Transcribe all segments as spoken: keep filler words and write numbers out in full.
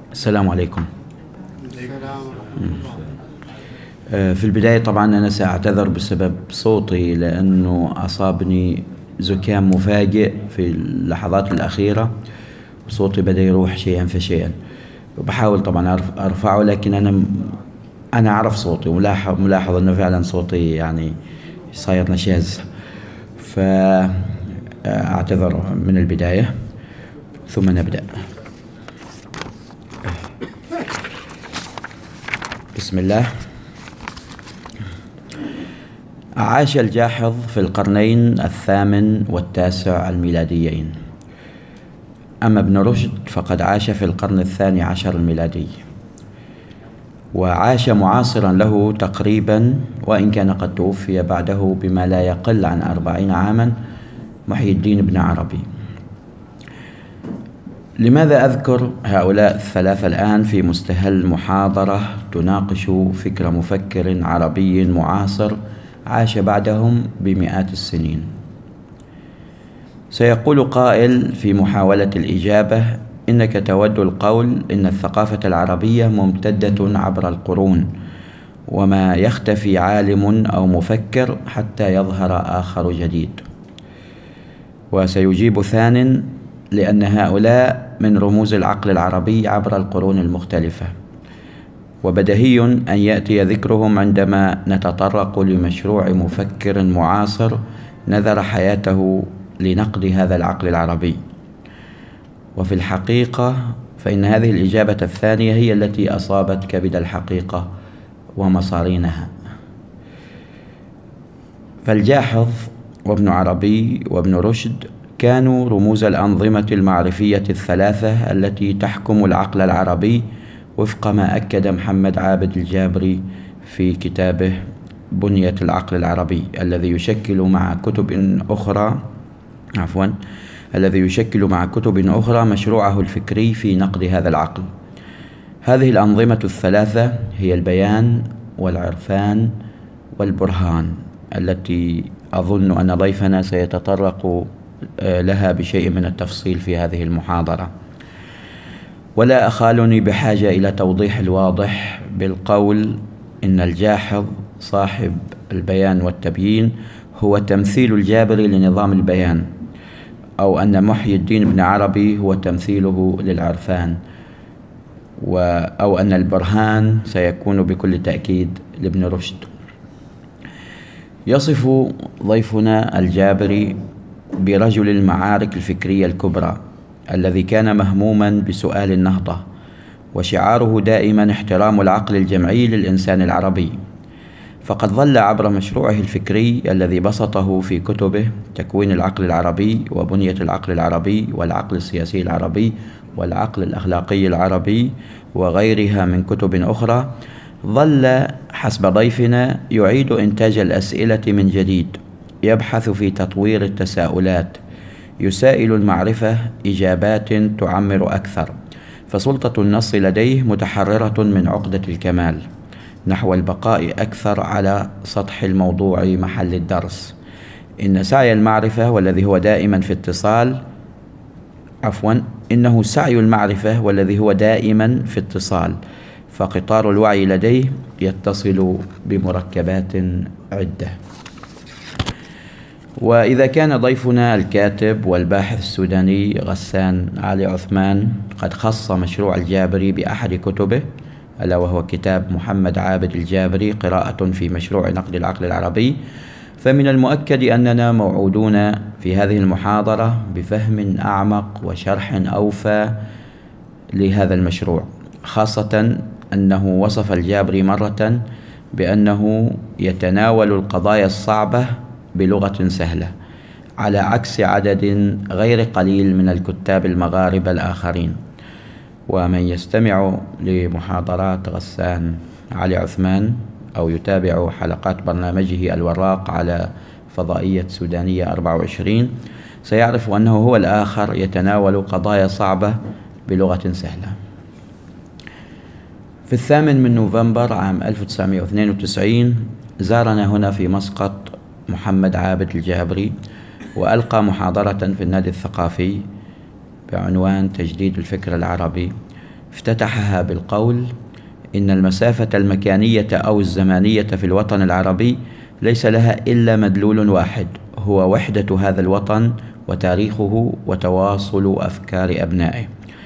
السلام عليكم. السلام ورحمة الله. في البداية طبعا أنا سأعتذر بسبب صوتي، لأنه أصابني زكام مفاجئ في اللحظات الأخيرة، وصوتي بدأ يروح شيئا فشيئا، وبحاول طبعا أرفعه، لكن أنا أنا أعرف صوتي وملاحظ ملاحظ أنه فعلا صوتي يعني صاير نشاز، فأعتذر من البداية ثم نبدأ. بسم الله. عاش الجاحظ في القرنين الثامن والتاسع الميلاديين، أما ابن رشد فقد عاش في القرن الثاني عشر الميلادي، وعاش معاصرا له تقريبا، وإن كان قد توفي بعده بما لا يقل عن أربعين عاما، محي الدين بن عربي. لماذا أذكر هؤلاء الثلاثة الآن في مستهل محاضرة تناقش فكر مفكر عربي معاصر عاش بعدهم بمئات السنين؟ سيقول قائل في محاولة الإجابة: إنك تود القول إن الثقافة العربية ممتدة عبر القرون، وما يختفي عالم أو مفكر حتى يظهر آخر جديد. وسيجيب ثان: لأن هؤلاء من رموز العقل العربي عبر القرون المختلفة، وبديهي أن يأتي ذكرهم عندما نتطرق لمشروع مفكر معاصر نذر حياته لنقد هذا العقل العربي. وفي الحقيقة فإن هذه الإجابة الثانية هي التي أصابت كبد الحقيقة ومصارينها. فالجاحظ وابن عربي وابن رشد كانوا رموز الأنظمة المعرفية الثلاثة التي تحكم العقل العربي، وفق ما أكد محمد عابد الجابري في كتابه بنية العقل العربي، الذي يشكل مع كتب أخرى عفوا الذي يشكل مع كتب أخرى مشروعه الفكري في نقد هذا العقل. هذه الأنظمة الثلاثة هي البيان والعرفان والبرهان، التي أظن أن ضيفنا سيتطرق لها بشيء من التفصيل في هذه المحاضرة. ولا أخالني بحاجة إلى توضيح الواضح بالقول إن الجاحظ صاحب البيان والتبيين هو تمثيل الجابري لنظام البيان، أو أن محي الدين بن عربي هو تمثيله للعرفان، أو أن البرهان سيكون بكل تأكيد لابن رشد. يصف ضيفنا الجابري برجل المعارك الفكرية الكبرى، الذي كان مهموما بسؤال النهضة، وشعاره دائما احترام العقل الجمعي للإنسان العربي. فقد ظل عبر مشروعه الفكري الذي بسطه في كتبه تكوين العقل العربي وبنية العقل العربي والعقل السياسي العربي والعقل الأخلاقي العربي وغيرها من كتب أخرى، ظل حسب ضيفنا يعيد إنتاج الأسئلة من جديد، يبحث في تطوير التساؤلات، يسائل المعرفة إجابات تعمر أكثر. فسلطة النص لديه متحررة من عقدة الكمال نحو البقاء أكثر على سطح الموضوع محل الدرس. إن سعي المعرفة والذي هو دائما في اتصال عفوا إنه سعي المعرفة والذي هو دائما في اتصال، فقطار الوعي لديه يتصل بمركبات عدة. وإذا كان ضيفنا الكاتب والباحث السوداني غسان علي عثمان قد خص مشروع الجابري بأحد كتبه، ألا وهو كتاب محمد عابد الجابري قراءة في مشروع نقد العقل العربي، فمن المؤكد أننا موعودون في هذه المحاضرة بفهم أعمق وشرح أوفى لهذا المشروع، خاصة أنه وصف الجابري مرة بأنه يتناول القضايا الصعبة بلغة سهلة، على عكس عدد غير قليل من الكتاب المغاربة الآخرين. ومن يستمع لمحاضرات غسان علي عثمان أو يتابع حلقات برنامجه الوراق على فضائية سودانية أربعة وعشرين سيعرف أنه هو الآخر يتناول قضايا صعبة بلغة سهلة. في الثامن من نوفمبر عام ألف وتسعمائة واثنين وتسعين زارنا هنا في مسقط محمد عابد الجابري، وألقى محاضرة في النادي الثقافي بعنوان تجديد الفكر العربي، افتتحها بالقول: إن المسافة المكانية أو الزمانية في الوطن العربي ليس لها إلا مدلول واحد، هو وحدة هذا الوطن وتاريخه وتواصل أفكار أبنائه.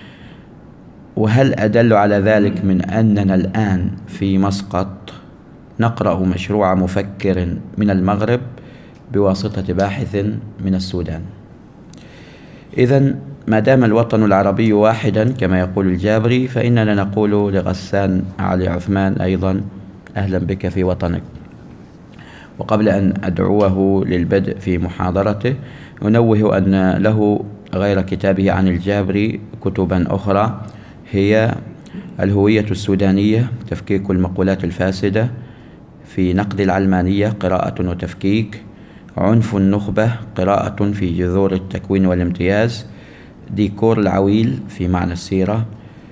وهل أدل على ذلك من أننا الآن في مسقط نقرأ مشروع مفكر من المغرب بواسطة باحث من السودان؟ إذن ما دام الوطن العربي واحدا كما يقول الجابري، فإننا نقول لغسان علي عثمان أيضا: أهلا بك في وطنك. وقبل أن أدعوه للبدء في محاضرته، أنوه أن له غير كتابه عن الجابري كتبا أخرى، هي الهوية السودانية، تفكيك المقولات الفاسدة، في نقد العلمانية قراءة وتفكيك، عنف النخبة قراءة في جذور التكوين والامتياز، ديكور العويل في معنى السيرة،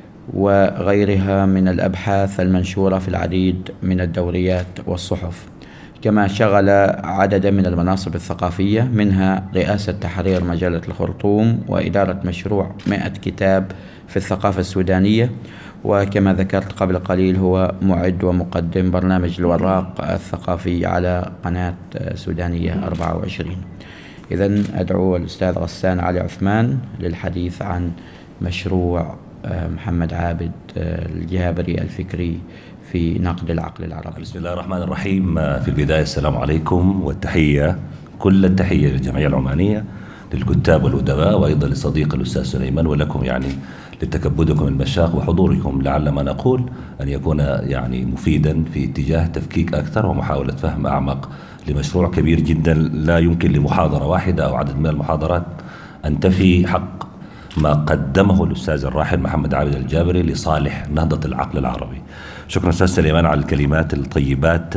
وغيرها من الأبحاث المنشورة في العديد من الدوريات والصحف. كما شغل عددا من المناصب الثقافية، منها رئاسة تحرير مجلة الخرطوم وإدارة مشروع مئة كتاب في الثقافة السودانية. وكما ذكرت قبل قليل هو معد ومقدم برنامج الوراق الثقافي على قناة سودانية أربعة وعشرين. إذن أدعو الأستاذ غسان علي عثمان للحديث عن مشروع محمد عابد الجابري الفكري في نقد العقل العربي. بسم الله الرحمن الرحيم. في البداية السلام عليكم والتحية، كل التحية للجمعية العمانية، للكتاب والأدباء، وأيضا لصديق الأستاذ سليمان، ولكم يعني لتكبدكم المشاق وحضوركم، لعل ما نقول أن يكون يعني مفيدا في اتجاه تفكيك أكثر ومحاولة فهم أعمق لمشروع كبير جدا لا يمكن لمحاضرة واحدة أو عدد من المحاضرات أن تفي حق ما قدمه الأستاذ الراحل محمد عابد الجابري لصالح نهضة العقل العربي. شكرا أستاذ سليمان على الكلمات الطيبات.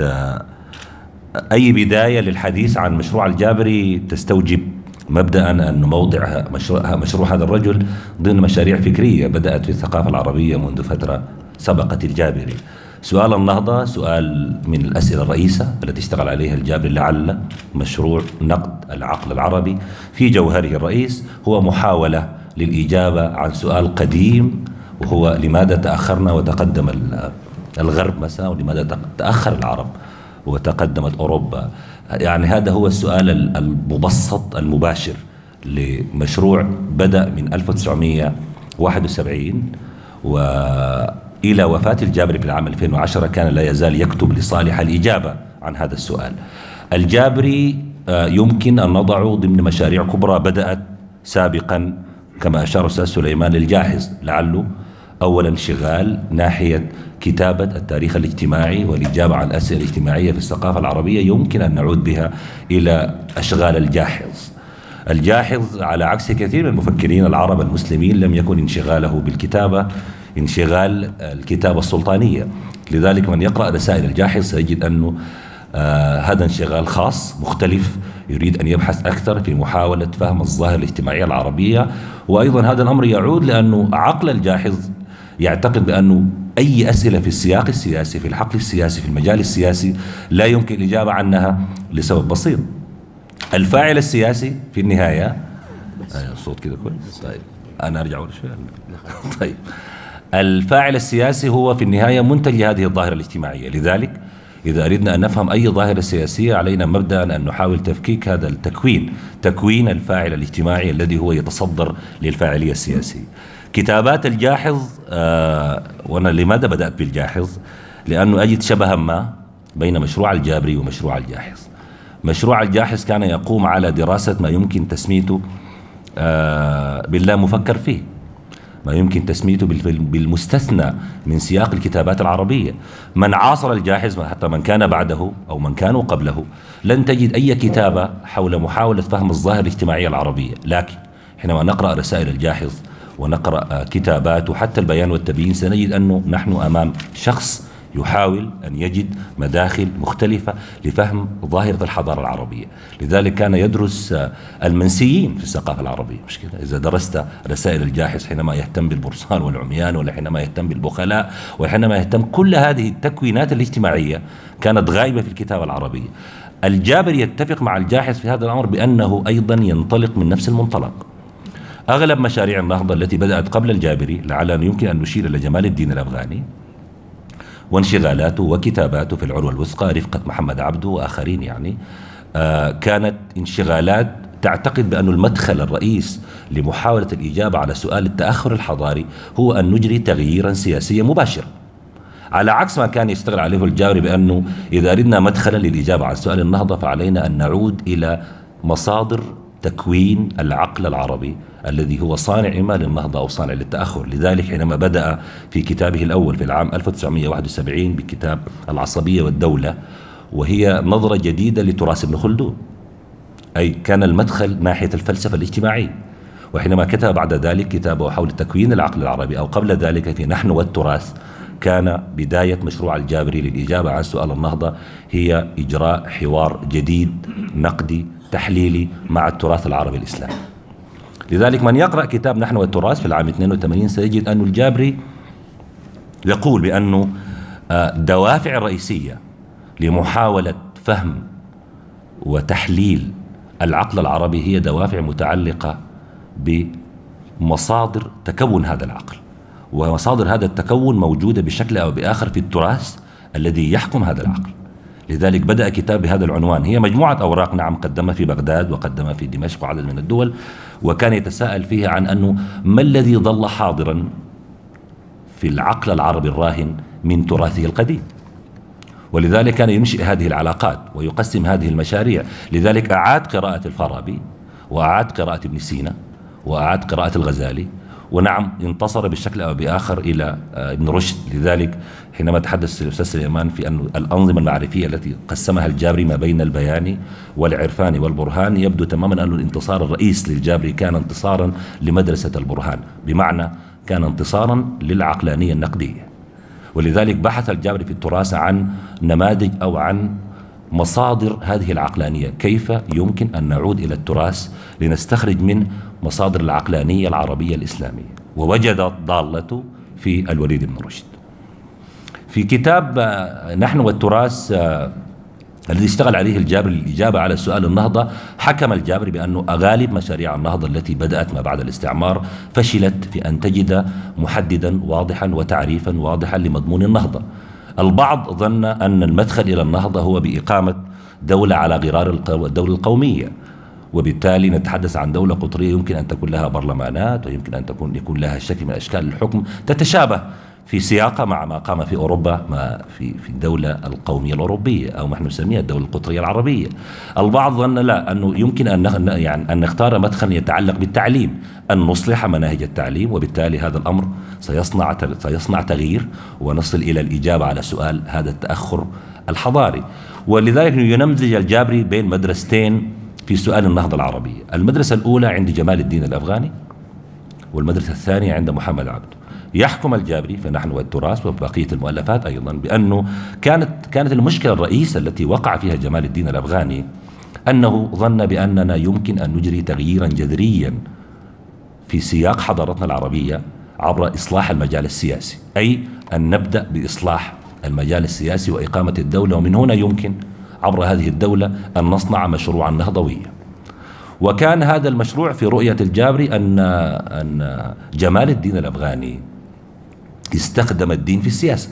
أي بداية للحديث عن مشروع الجابري تستوجب مبدأ أن موضع مشروع, مشروع هذا الرجل ضمن مشاريع فكرية بدأت في الثقافة العربية منذ فترة سبقت الجابري. سؤال النهضة سؤال من الأسئلة الرئيسة التي اشتغل عليها الجابري، لعل مشروع نقد العقل العربي في جوهره الرئيس هو محاولة للإجابة عن سؤال قديم، وهو لماذا تأخرنا وتقدم الغرب مثلا، ولماذا تأخر العرب وتقدمت أوروبا. يعني هذا هو السؤال المبسط المباشر لمشروع بدأ من ألف وتسعمئة وواحد وسبعين وإلى وفاة الجابري في العام ألفين وعشرة كان لا يزال يكتب لصالح الإجابة عن هذا السؤال. الجابري يمكن أن نضعه ضمن مشاريع كبرى بدأت سابقا كما أشار الأستاذ سليمان الجاحظ، لعله أولا انشغال ناحية كتابة التاريخ الاجتماعي والإجابة عن الأسئلة الاجتماعية في الثقافة العربية، يمكن أن نعود بها إلى أشغال الجاحظ. الجاحظ على عكس كثير من المفكرين العرب المسلمين لم يكن انشغاله بالكتابة انشغال الكتابة السلطانية، لذلك من يقرأ رسائل الجاحظ سيجد أنه آه هذا انشغال خاص مختلف، يريد أن يبحث أكثر في محاولة فهم الظاهرة الاجتماعية العربية. وأيضا هذا الأمر يعود لأنه عقل الجاحظ يعتقد بأنه أي أسئلة في السياق السياسي، في الحقل السياسي، في المجال السياسي لا يمكن الإجابة عنها لسبب بسيط: الفاعل السياسي في النهاية الصوت كده كويس؟ طيب أنا أرجع أقول شوية. طيب الفاعل السياسي هو في النهاية منتج لهذه الظاهرة الاجتماعية، لذلك إذا أردنا أن نفهم أي ظاهرة سياسية علينا مبدأ أن نحاول تفكيك هذا التكوين، تكوين الفاعل الاجتماعي الذي هو يتصدر للفاعلية السياسية. كتابات الجاحظ آه وأنا لماذا بدأت بالجاحظ؟ لأنه أجد شبها ما بين مشروع الجابري ومشروع الجاحظ. مشروع الجاحظ كان يقوم على دراسة ما يمكن تسميته آه باللا مفكر فيه، ما يمكن تسميته بالمستثنى من سياق الكتابات العربية. من عاصر الجاحظ حتى من كان بعده أو من كانوا قبله لن تجد أي كتابة حول محاولة فهم الظاهرة الاجتماعية العربية، لكن حينما نقرأ رسائل الجاحظ ونقرأ كتابات وحتى البيان والتبيين سنجد أنه نحن أمام شخص يحاول أن يجد مداخل مختلفة لفهم ظاهرة الحضارة العربية. لذلك كان يدرس المنسيين في الثقافة العربية، مش كده؟ إذا درست رسائل الجاحظ حينما يهتم بالبرصان والعميان، ولا حينما يهتم بالبخلاء، وحينما يهتم كل هذه التكوينات الاجتماعية كانت غائبة في الكتابة العربية. الجابري يتفق مع الجاحظ في هذا الأمر بأنه أيضا ينطلق من نفس المنطلق. أغلب مشاريع النهضة التي بدأت قبل الجابري، لعلنا يمكن أن نشير إلى جمال الدين الأفغاني وانشغالاته وكتاباته في العروة الوثقى رفقة محمد عبده وآخرين، يعني آه كانت انشغالات تعتقد بأن المدخل الرئيس لمحاولة الإجابة على سؤال التأخر الحضاري هو أن نجري تغييرا سياسيا مباشرا، على عكس ما كان يشتغل عليه الجابري بأنه إذا أردنا مدخلا للإجابة عن سؤال النهضة فعلينا أن نعود إلى مصادر تكوين العقل العربي الذي هو صانع إما للنهضة أو صانع للتأخر. لذلك حينما بدأ في كتابه الأول في العام ألف وتسعمئة وواحد وسبعين بكتاب العصبية والدولة، وهي نظرة جديدة لتراث ابن خلدون، أي كان المدخل ناحية الفلسفة الاجتماعية. وحينما كتب بعد ذلك كتابه حول تكوين العقل العربي أو قبل ذلك في نحن والتراث، كان بداية مشروع الجابري للإجابة عن سؤال النهضة هي إجراء حوار جديد نقدي تحليلي مع التراث العربي الإسلامي. لذلك من يقرأ كتاب نحن والتراث في العام اثنين وثمانين سيجد أن الجابري يقول بأنه الدوافع الرئيسية لمحاولة فهم وتحليل العقل العربي هي دوافع متعلقة بمصادر تكون هذا العقل، ومصادر هذا التكون موجودة بشكل أو بآخر في التراث الذي يحكم هذا العقل. لذلك بدأ كتاب بهذا العنوان، هي مجموعة أوراق نعم قدمها في بغداد وقدمها في دمشق وعدد من الدول، وكان يتساءل فيها عن أنه ما الذي ظل حاضرا في العقل العربي الراهن من تراثه القديم، ولذلك كان ينشئ هذه العلاقات ويقسم هذه المشاريع. لذلك أعاد قراءة الفارابي وأعاد قراءة ابن سينا وأعاد قراءة الغزالي، ونعم انتصر بشكل أو بآخر إلى ابن رشد. لذلك حينما تحدث الأستاذ سليمان في أن الأنظمة المعرفية التي قسمها الجابري ما بين البياني والعرفاني والبرهان، يبدو تماما أن الانتصار الرئيس للجابري كان انتصارا لمدرسة البرهان، بمعنى كان انتصارا للعقلانية النقدية. ولذلك بحث الجابري في التراث عن نماذج أو عن مصادر هذه العقلانية، كيف يمكن أن نعود إلى التراث لنستخرج من مصادر العقلانية العربية الإسلامية، ووجد ضالته في الوليد بن رشد. في كتاب نحن والتراث الذي اشتغل عليه الجابري للإجابة على سؤال النهضة، حكم الجابري بأنه غالب مشاريع النهضة التي بدأت ما بعد الاستعمار فشلت في أن تجد محددا واضحا وتعريفا واضحا لمضمون النهضة. البعض ظن أن المدخل إلى النهضة هو بإقامة دولة على غرار الدولة القومية، وبالتالي نتحدث عن دولة قطرية يمكن أن تكون لها برلمانات ويمكن أن تكون يكون لها شكل من أشكال الحكم تتشابه في سياقها مع ما قام في أوروبا ما في في الدولة القومية الأوروبية أو ما نحن نسميها الدولة القطرية العربية. البعض ظن لا، أنه يمكن أن يعني أن نختار مدخل يتعلق بالتعليم، أن نصلح مناهج التعليم، وبالتالي هذا الأمر سيصنع سيصنع تغيير ونصل إلى الإجابة على سؤال هذا التأخر الحضاري. ولذلك ينمذج الجابري بين مدرستين في سؤال النهضة العربية. المدرسة الأولى عند جمال الدين الأفغاني، والمدرسة الثانية عند محمد عبده. يحكم الجابري في نحن والتراث وبقية المؤلفات أيضا بأنه كانت كانت المشكلة الرئيسة التي وقع فيها جمال الدين الأفغاني أنه ظن بأننا يمكن أن نجري تغييرا جذريا في سياق حضارتنا العربية عبر إصلاح المجال السياسي، أي أن نبدأ بإصلاح المجال السياسي وإقامة الدولة، ومن هنا يمكن عبر هذه الدولة أن نصنع مشروعا نهضويا. وكان هذا المشروع في رؤية الجابري أن أن جمال الدين الأفغاني استخدم الدين في السياسة،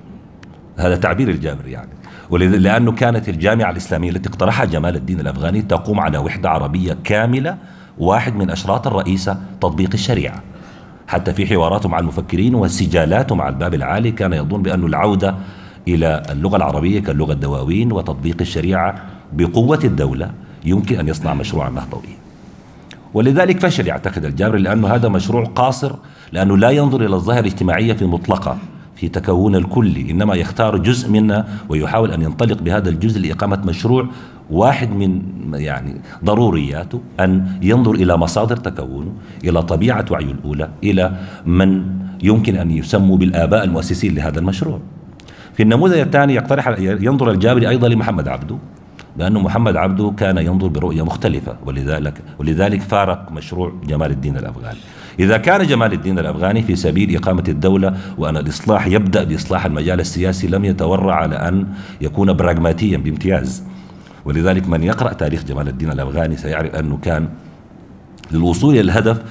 هذا تعبير الجابري يعني، ولأنه كانت الجامعة الإسلامية التي اقترحها جمال الدين الأفغاني تقوم على وحدة عربية كاملة، واحد من أشراط الرئيسة تطبيق الشريعة. حتى في حواراته مع المفكرين وسجالاته مع الباب العالي كان يظن بأن العودة إلى اللغة العربية كاللغة الدواوين وتطبيق الشريعة بقوة الدولة يمكن أن يصنع مشروعا نهضويا. ولذلك فشل يعتقد الجابري، لأنه هذا مشروع قاصر، لأنه لا ينظر إلى الظاهرة الاجتماعية في مطلقة في تكون الكلي، إنما يختار جزء منها ويحاول أن ينطلق بهذا الجزء لإقامة مشروع. واحد من يعني ضرورياته أن ينظر إلى مصادر تكونه، إلى طبيعة وعيه الأولى، إلى من يمكن أن يسموا بالآباء المؤسسين لهذا المشروع. في النموذج الثاني يقترح ينظر الجابري أيضا لمحمد عبده، لأنه محمد عبده كان ينظر برؤية مختلفة، ولذلك ولذلك فارق مشروع جمال الدين الأفغاني. إذا كان جمال الدين الأفغاني في سبيل إقامة الدولة وأن الإصلاح يبدأ بإصلاح المجال السياسي، لم يتورع على أن يكون براغماتيا بامتياز. ولذلك من يقرأ تاريخ جمال الدين الأفغاني سيعرف أنه كان للوصول إلى الهدف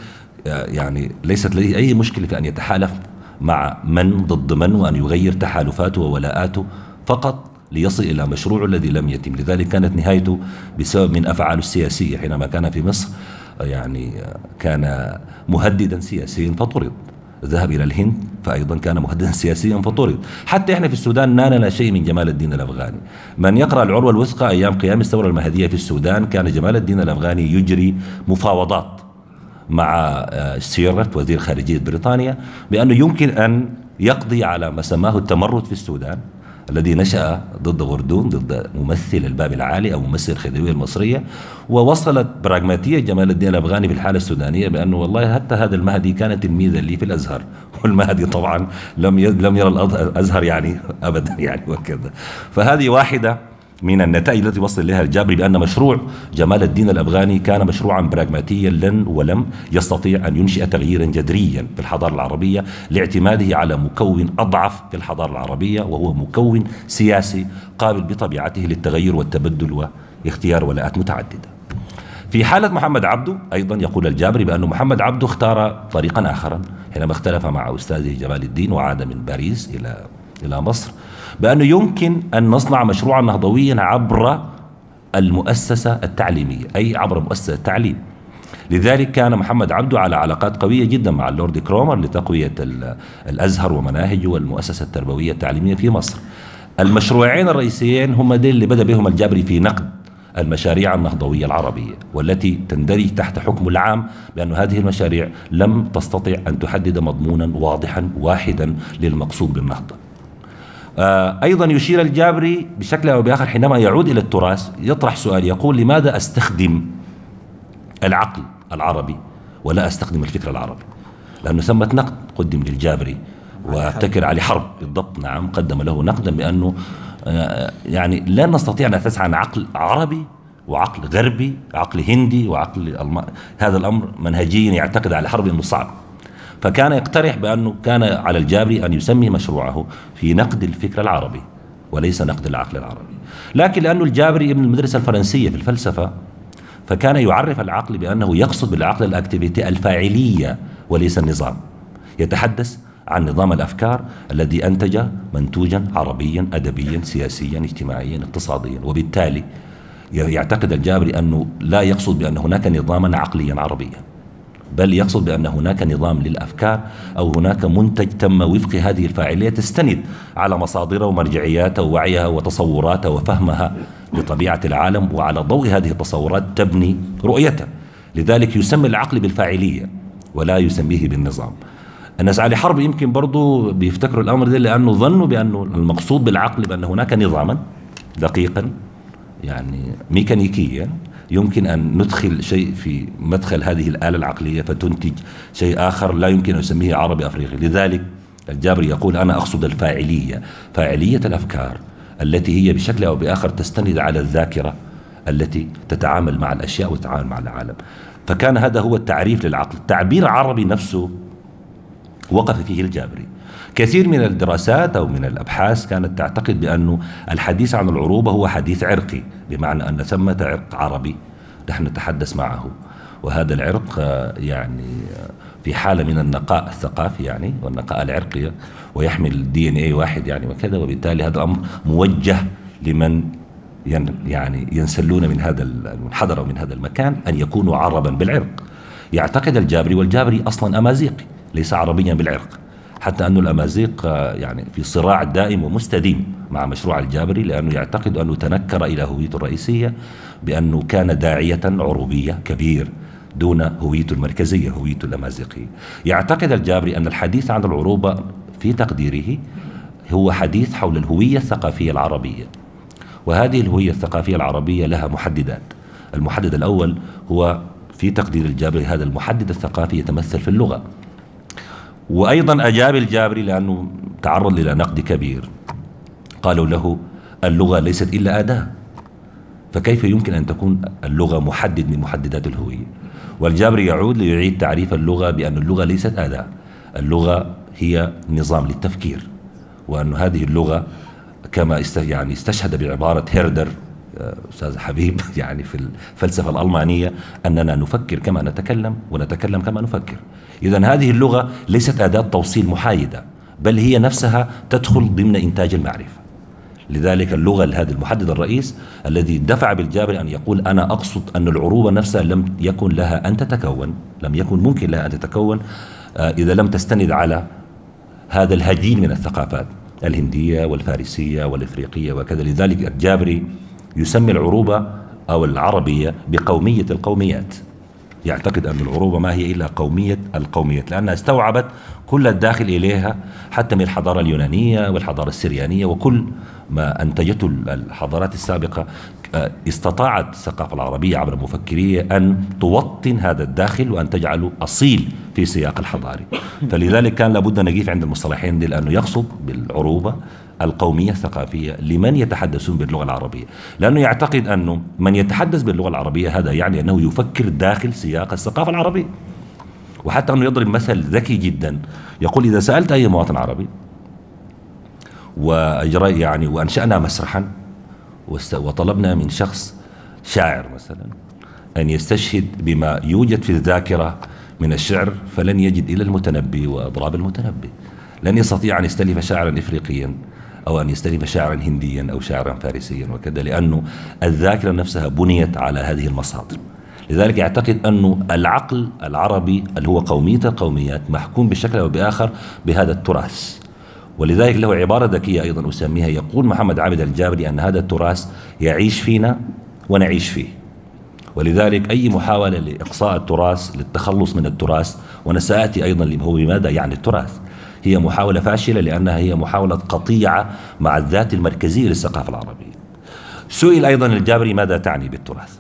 يعني ليست لديه أي مشكلة في أن يتحالف مع من ضد من، وأن يغير تحالفاته وولاءاته فقط ليصل إلى مشروعه الذي لم يتم. لذلك كانت نهايته بسبب من أفعاله السياسية. حينما كان في مصر يعني كان مهددا سياسيا فطرد، ذهب إلى الهند فأيضا كان مهددا سياسيا فطرد. حتى إحنا في السودان نالنا شيء من جمال الدين الأفغاني. من يقرأ العروة الوثقى أيام قيام الثورة المهدية في السودان، كان جمال الدين الأفغاني يجري مفاوضات مع سيرة وزير خارجية بريطانيا بأنه يمكن أن يقضي على ما سماه التمرد في السودان الذي نشأ ضد غردون، ضد ممثل الباب العالي أو ممثل الخديوية المصرية. ووصلت براغماتية جمال الدين الأفغاني في الحالة السودانية بأنه والله حتى هذا المهدي كان تلميذا لي في الأزهر، والمهدي طبعا لم لم يرى الأزهر يعني أبدا يعني وكذا. فهذه واحدة من النتائج التي وصل إليها الجابري، بأن مشروع جمال الدين الأفغاني كان مشروعا براغماتيا لن ولم يستطيع أن ينشئ تغييرا جذريا في الحضارة العربية لاعتماده على مكون أضعف في الحضارة العربية، وهو مكون سياسي قابل بطبيعته للتغير والتبدل واختيار ولاءات متعددة. في حالة محمد عبده أيضا يقول الجابري بأن محمد عبده اختار طريقا آخرا حينما اختلف مع أستاذه جمال الدين وعاد من باريس إلى إلى مصر، بأنه يمكن أن نصنع مشروعا نهضويا عبر المؤسسة التعليمية، أي عبر مؤسسة التعليم. لذلك كان محمد عبده على علاقات قوية جدا مع اللورد كرومر لتقوية الأزهر ومناهجه والمؤسسة التربوية التعليمية في مصر. المشروعين الرئيسيين هم دين اللي بدأ بهم الجابري في نقد المشاريع النهضوية العربية، والتي تندرج تحت حكم العام بأن هذه المشاريع لم تستطع أن تحدد مضمونا واضحا واحدا للمقصود بالنهضة. أيضا يشير الجابري بشكل أو بآخر حينما يعود إلى التراث يطرح سؤال، يقول لماذا أستخدم العقل العربي ولا أستخدم الفكر العربي؟ لأنه ثمة نقد قدم للجابري، وافتكر علي حرب بالضبط نعم قدم له نقدا بأنه يعني لا نستطيع أن نتحدث عن عقل عربي وعقل غربي، عقل هندي وعقل الم... هذا الأمر منهجيا يعتقد على حرب أنه صعب. فكان يقترح بأنه كان على الجابري أن يسمي مشروعه في نقد الفكر العربي وليس نقد العقل العربي. لكن لأنه الجابري ابن المدرسة الفرنسية في الفلسفة، فكان يعرف العقل بأنه يقصد بالعقل الأكتيفيتي الفاعلية وليس النظام. يتحدث عن نظام الأفكار الذي أنتج منتوجا عربيا أدبيا سياسيا اجتماعيا اقتصاديا. وبالتالي يعتقد الجابري أنه لا يقصد بأن هناك نظاما عقليا عربيا، بل يقصد بأن هناك نظام للأفكار أو هناك منتج تم وفق هذه الفاعلية تستند على مصادرها ومرجعياتها ووعيها وتصوراتها وفهمها لطبيعة العالم، وعلى ضوء هذه التصورات تبني رؤيتها. لذلك يسمي العقل بالفاعلية ولا يسميه بالنظام. الناس علي حرب يمكن برضو بيفتكروا الأمر ده لأنه ظنوا بأنه المقصود بالعقل بأن هناك نظاما دقيقا يعني ميكانيكيا يمكن أن ندخل شيء في مدخل هذه الآلة العقلية فتنتج شيء آخر لا يمكن أن يسميه عربي أفريقي. لذلك الجابري يقول أنا أقصد الفاعلية، فاعلية الأفكار التي هي بشكل أو بآخر تستند على الذاكرة التي تتعامل مع الأشياء وتتعامل مع العالم. فكان هذا هو التعريف للعقل. تعبير عربي نفسه وقف فيه الجابري. كثير من الدراسات أو من الأبحاث كانت تعتقد بأنه الحديث عن العروبة هو حديث عرقي، بمعنى أن ثمة عرق عربي نحن نتحدث معه، وهذا العرق يعني في حالة من النقاء الثقافي يعني والنقاء العرقي، ويحمل دي ان اي واحد يعني وكذا. وبالتالي هذا الأمر موجه لمن يعني ينسلون من هذا المنحدر أو من هذا المكان أن يكونوا عربا بالعرق. يعتقد الجابري، والجابري أصلا أمازيغي ليس عربيا بالعرق، حتى أن الأمازيغ يعني في صراع دائم ومستديم مع مشروع الجابري، لأنه يعتقد أنه تنكر إلى هويته الرئيسية بأنه كان داعية عروبية كبير دون هويته المركزية هويته الأمازيغية. يعتقد الجابري أن الحديث عن العروبة في تقديره هو حديث حول الهوية الثقافية العربية، وهذه الهوية الثقافية العربية لها محددات. المحدد الأول هو في تقدير الجابري هذا المحدد الثقافي يتمثل في اللغة. وأيضا أجاب الجابري لأنه تعرض إلى نقد كبير، قالوا له اللغة ليست إلا أداة، فكيف يمكن أن تكون اللغة محدد من محددات الهوية؟ والجابري يعود ليعيد تعريف اللغة بأن اللغة ليست أداة، اللغة هي نظام للتفكير، وأن هذه اللغة كما يعني استشهد بعبارة هيردر أستاذ حبيب يعني في الفلسفة الألمانية أننا نفكر كما نتكلم ونتكلم كما نفكر. إذن هذه اللغة ليست أداة توصيل محايدة، بل هي نفسها تدخل ضمن إنتاج المعرفة. لذلك اللغة هذا المحدد الرئيس الذي دفع بالجابري أن يقول أنا أقصد أن العروبة نفسها لم يكن لها أن تتكون، لم يكن ممكن لها أن تتكون إذا لم تستند على هذا الهجين من الثقافات الهندية والفارسية والإفريقية وكذا. لذلك الجابري يسمي العروبة أو العربية بقومية القوميات، يعتقد أن العروبة ما هي إلا قومية القوميات، لأنها استوعبت كل الداخل إليها حتى من الحضارة اليونانية والحضارة السريانية وكل ما أنتجته الحضارات السابقة. استطاعت الثقافة العربية عبر المفكرية أن توطن هذا الداخل وأن تجعله أصيل في سياق الحضاري. فلذلك كان لابد أن نقيف عند المصطلحين دي، لأنه يقصد بالعروبة القومية الثقافية لمن يتحدثون باللغة العربية، لأنه يعتقد أنه من يتحدث باللغة العربية هذا يعني أنه يفكر داخل سياق الثقافة العربية. وحتى أنه يضرب مثل ذكي جدا، يقول إذا سألت أي مواطن عربي وأجرى يعني وأنشأنا مسرحا وطلبنا من شخص شاعر مثلا أن يستشهد بما يوجد في الذاكرة من الشعر، فلن يجد إلا المتنبي وأضراب المتنبي، لن يستطيع أن يستلف شاعرا إفريقيا أو أن يستلف شاعرا هنديا أو شاعرا فارسيا وكذا، لأنه الذاكرة نفسها بنيت على هذه المصادر. لذلك يعتقد أنه العقل العربي اللي هو قومية القوميات محكوم بشكل أو بآخر بهذا التراث. ولذلك له عبارة ذكية أيضا أسميها، يقول محمد عابد الجابري أن هذا التراث يعيش فينا ونعيش فيه. ولذلك أي محاولة لإقصاء التراث للتخلص من التراث، وأنا سآتي أيضا هو بماذا يعني التراث، هي محاولة فاشلة لأنها هي محاولة قطيعة مع الذات المركزية للثقافة العربية. سئل أيضا الجابري ماذا تعني بالتراث،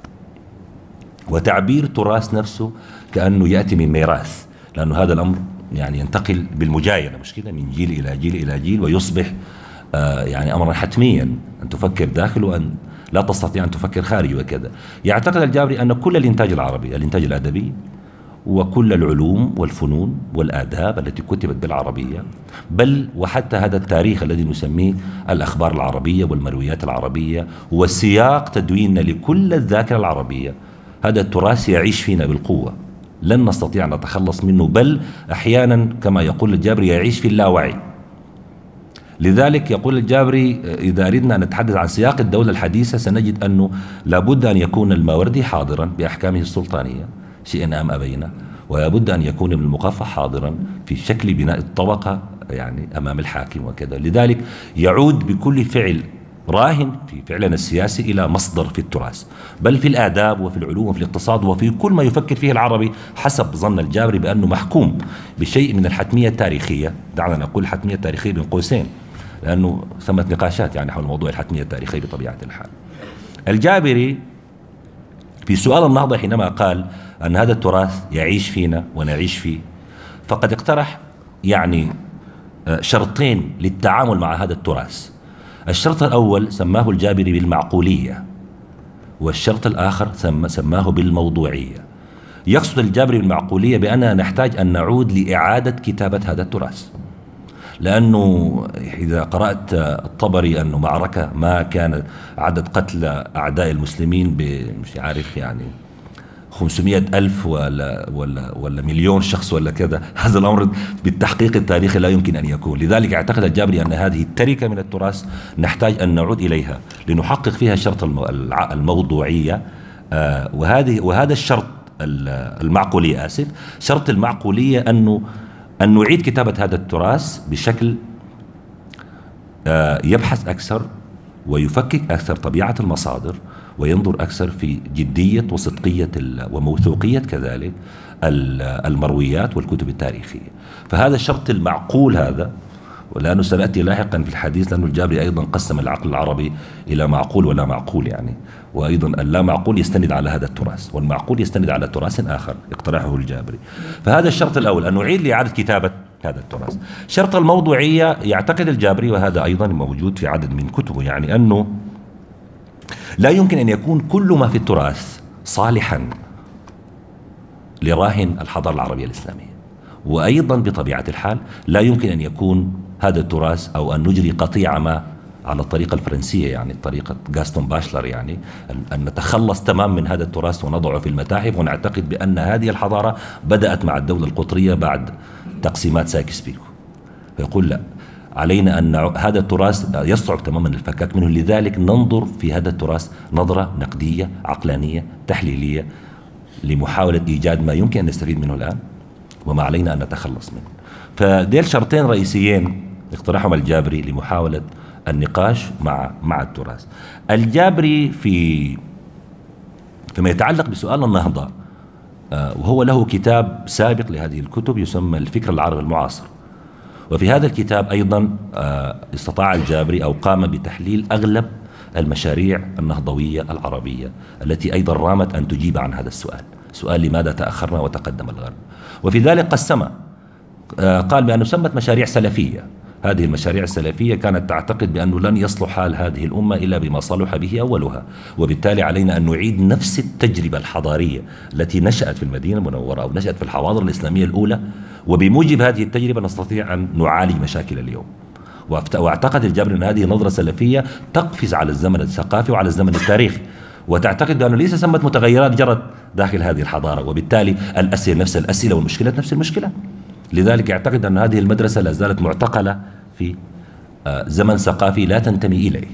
وتعبير تراث نفسه كأنه يأتي من ميراث، لأنه هذا الأمر يعني ينتقل بالمجاينة مش كده من جيل إلى جيل إلى جيل، ويصبح آه يعني أمرا حتميا أن تفكر داخل وأن لا تستطيع أن تفكر خارج وكذا. يعتقد الجابري أن كل الإنتاج العربي، الإنتاج الأدبي وكل العلوم والفنون والآداب التي كتبت بالعربية، بل وحتى هذا التاريخ الذي نسميه الأخبار العربية والمرويات العربية وسياق تدويننا لكل الذاكرة العربية، هذا التراث يعيش فينا بالقوة، لن نستطيع أن نتخلص منه، بل أحيانا كما يقول الجابري يعيش في اللاوعي. لذلك يقول الجابري إذا أردنا أن نتحدث عن سياق الدولة الحديثة سنجد أنه لابد أن يكون الماوردي حاضرا بأحكامه السلطانية شئنا أم أبينا، ولابد أن يكون ابن المقفع حاضرا في شكل بناء الطبقة يعني أمام الحاكم وكذا. لذلك يعود بكل فعل راهن في فعلنا السياسي إلى مصدر في التراث، بل في الآداب وفي العلوم وفي الاقتصاد وفي كل ما يفكر فيه العربي حسب ظن الجابري بأنه محكوم بشيء من الحتمية التاريخية. دعنا نقول الحتمية التاريخية بين قوسين لأنه ثمة نقاشات يعني حول موضوع الحتمية التاريخية بطبيعة الحال. الجابري في سؤال النهضة حينما قال أن هذا التراث يعيش فينا ونعيش فيه، فقد اقترح يعني شرطين للتعامل مع هذا التراث. الشرط الأول سماه الجابري بالمعقولية، والشرط الآخر سماه بالموضوعية. يقصد الجابري بالمعقولية بأننا نحتاج أن نعود لإعادة كتابة هذا التراث، لأنه إذا قرأت الطبري أنه معركة ما كان عدد قتل أعداء المسلمين مش عارف يعني خمسمائة ألف ولا, ولا, ولا مليون شخص ولا كذا، هذا الأمر بالتحقيق التاريخي لا يمكن أن يكون. لذلك اعتقد الجابري أن هذه التركة من التراث نحتاج أن نعود إليها لنحقق فيها شرط الموضوعية، وهذه وهذا الشرط المعقولية آسف شرط المعقولية أنه أن نعيد كتابة هذا التراث بشكل يبحث أكثر ويفكك أكثر طبيعة المصادر، وينظر أكثر في جدية وصدقية وموثوقية كذلك المرويات والكتب التاريخية. فهذا الشرط المعقول هذا، ولأنه سنأتي لاحقا في الحديث لأنه الجابري أيضا قسم العقل العربي إلى معقول ولا معقول يعني، وأيضا اللا معقول يستند على هذا التراث والمعقول يستند على تراث آخر اقترحه الجابري. فهذا الشرط الأول أن نعيد لإعادة كتابة هذا التراث. شرط الموضوعية يعتقد الجابري، وهذا أيضا موجود في عدد من كتبه، يعني أنه لا يمكن أن يكون كل ما في التراث صالحا لراهن الحضارة العربية الإسلامية، وأيضا بطبيعة الحال لا يمكن أن يكون هذا التراث أو أن نجري قطيعة ما على الطريقة الفرنسية، يعني طريقة غاستون باشلر، يعني أن نتخلص تمام من هذا التراث ونضعه في المتاحف، ونعتقد بأن هذه الحضارة بدأت مع الدولة القطرية بعد تقسيمات سايكس بيكو. فيقول لا، علينا أن هذا التراث يصعب تماما الفكاك منه، لذلك ننظر في هذا التراث نظرة نقدية عقلانية تحليلية لمحاولة إيجاد ما يمكن أن نستفيد منه الآن وما علينا أن نتخلص منه. فديل شرطين رئيسيين اقترحهم الجابري لمحاولة النقاش مع مع التراث. الجابري في فيما يتعلق بسؤال النهضة، وهو له كتاب سابق لهذه الكتب يسمى الفكر العربي المعاصر، وفي هذا الكتاب أيضا استطاع الجابري أو قام بتحليل أغلب المشاريع النهضوية العربية التي أيضا رامت أن تجيب عن هذا السؤال، سؤال لماذا تأخرنا وتقدم الغرب. وفي ذلك قسمها، قال بأنه سمت مشاريع سلفية. هذه المشاريع السلفية كانت تعتقد بأنه لن يصلح حال هذه الأمة إلا بما صلح به أولها، وبالتالي علينا أن نعيد نفس التجربة الحضارية التي نشأت في المدينة المنورة أو نشأت في الحواضر الإسلامية الأولى، وبموجب هذه التجربة نستطيع أن نعالج مشاكل اليوم. واعتقد الجابري أن هذه نظرة سلفية تقفز على الزمن الثقافي وعلى الزمن التاريخي، وتعتقد بأنه ليس ثمة متغيرات جرت داخل هذه الحضارة، وبالتالي الأسئلة نفس الأسئلة والمشكلة نفس المشكلة. لذلك يعتقد أن هذه المدرسة لا زالت معتقلة في زمن ثقافي لا تنتمي إليه،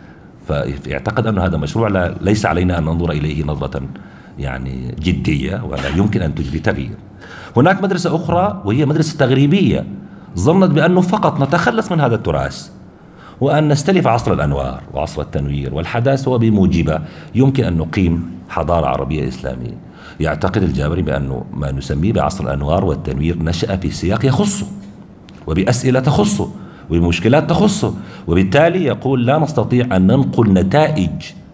فيعتقد أن هذا مشروع لا ليس علينا أن ننظر إليه نظرة يعني جدية ولا يمكن أن تجري تغيير. هناك مدرسة أخرى وهي مدرسة تغريبية ظنت بأنه فقط نتخلص من هذا التراث وأن نستلف عصر الأنوار وعصر التنوير والحداثة، وبموجبه يمكن أن نقيم حضارة عربية إسلامية. يعتقد الجابري بأنه ما نسميه بعصر الأنوار والتنوير نشأ في سياق يخصه وبأسئلة تخصه وبمشكلات تخصه، وبالتالي يقول لا نستطيع أن ننقل نتائج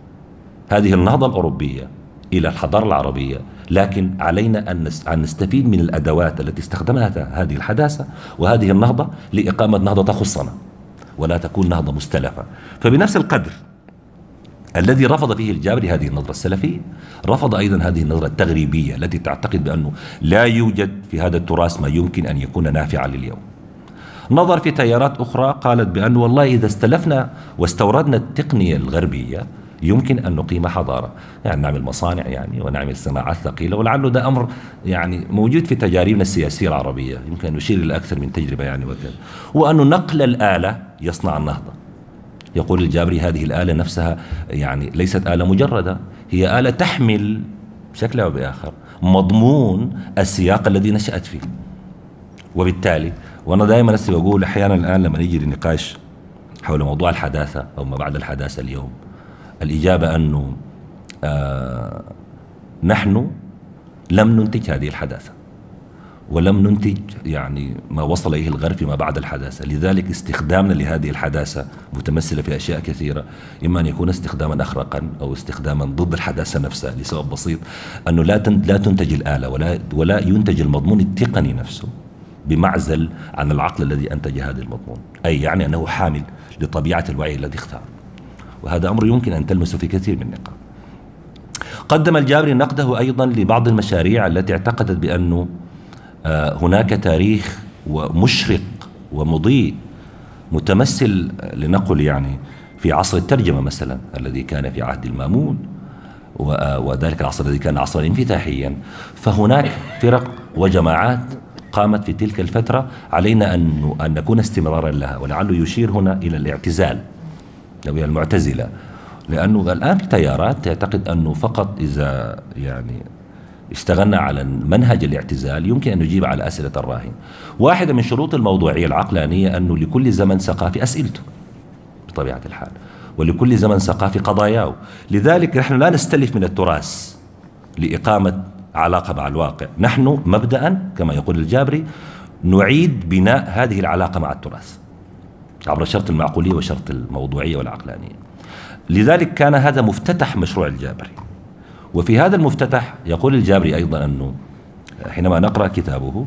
هذه النهضة الأوروبية إلى الحضارة العربية، لكن علينا أن نستفيد من الأدوات التي استخدمها هذه الحداثة وهذه النهضة لإقامة نهضة تخصنا ولا تكون نهضة مستلفة. فبنفس القدر الذي رفض فيه الجابري هذه النظرة السلفية، رفض أيضا هذه النظرة التغريبية التي تعتقد بأنه لا يوجد في هذا التراث ما يمكن أن يكون نافعا لليوم. نظر في تيارات أخرى قالت بأنه والله إذا استلفنا واستوردنا التقنية الغربية يمكن أن نقيم حضارة، يعني نعمل مصانع يعني ونعمل صناعات ثقيلة، ولعله ده أمر يعني موجود في تجاربنا السياسية العربية، يمكن أن نشير إلى أكثر من تجربة يعني وكذا. وأنه نقل الآلة يصنع النهضة. يقول الجابري هذه الآلة نفسها يعني ليست آلة مجردة، هي آلة تحمل بشكل أو بآخر مضمون السياق الذي نشأت فيه. وبالتالي وأنا دائما نفسي بقول أحيانا الآن لما نيجي للنقاش حول موضوع الحداثة أو ما بعد الحداثة اليوم، الإجابة أنه آه نحن لم ننتج هذه الحداثة ولم ننتج يعني ما وصل إليه الغرب فيما بعد الحداثة، لذلك استخدامنا لهذه الحداثة متمثلة في أشياء كثيرة، إما أن يكون استخداما أخرقا أو استخداما ضد الحداثة نفسها لسبب بسيط أنه لا لا تنتج الآلة ولا ولا ينتج المضمون التقني نفسه بمعزل عن العقل الذي أنتج هذا المضمون، أي يعني أنه حامل لطبيعة الوعي الذي اختار، وهذا أمر يمكن أن تلمسه في كثير من النقاط. قدم الجابري نقده أيضا لبعض المشاريع التي اعتقدت بأنه هناك تاريخ ومشرق ومضيء متمثل لنقل يعني في عصر الترجمة مثلا الذي كان في عهد المامون، وذلك العصر الذي كان عصرا انفتاحيا. فهناك فرق وجماعات قامت في تلك الفترة علينا أن أن نكون استمرارا لها، ولعله يشير هنا إلى الاعتزال أو إلى المعتزلة، لأنه الآن في تيارات تعتقد أنه فقط إذا يعني اشتغلنا على منهج الاعتزال يمكن أن نجيب على أسئلة الراهن. واحدة من شروط الموضوعية العقلانية أنه لكل زمن ثقافي أسئلته بطبيعة الحال، ولكل زمن ثقافي قضاياه. لذلك نحن لا نستلف من التراث لإقامة علاقة مع الواقع، نحن مبدأ كما يقول الجابري نعيد بناء هذه العلاقة مع التراث عبر شرط المعقولية وشرط الموضوعية والعقلانية. لذلك كان هذا مفتتح مشروع الجابري. وفي هذا المفتتح يقول الجابري أيضا أنه حينما نقرأ كتابه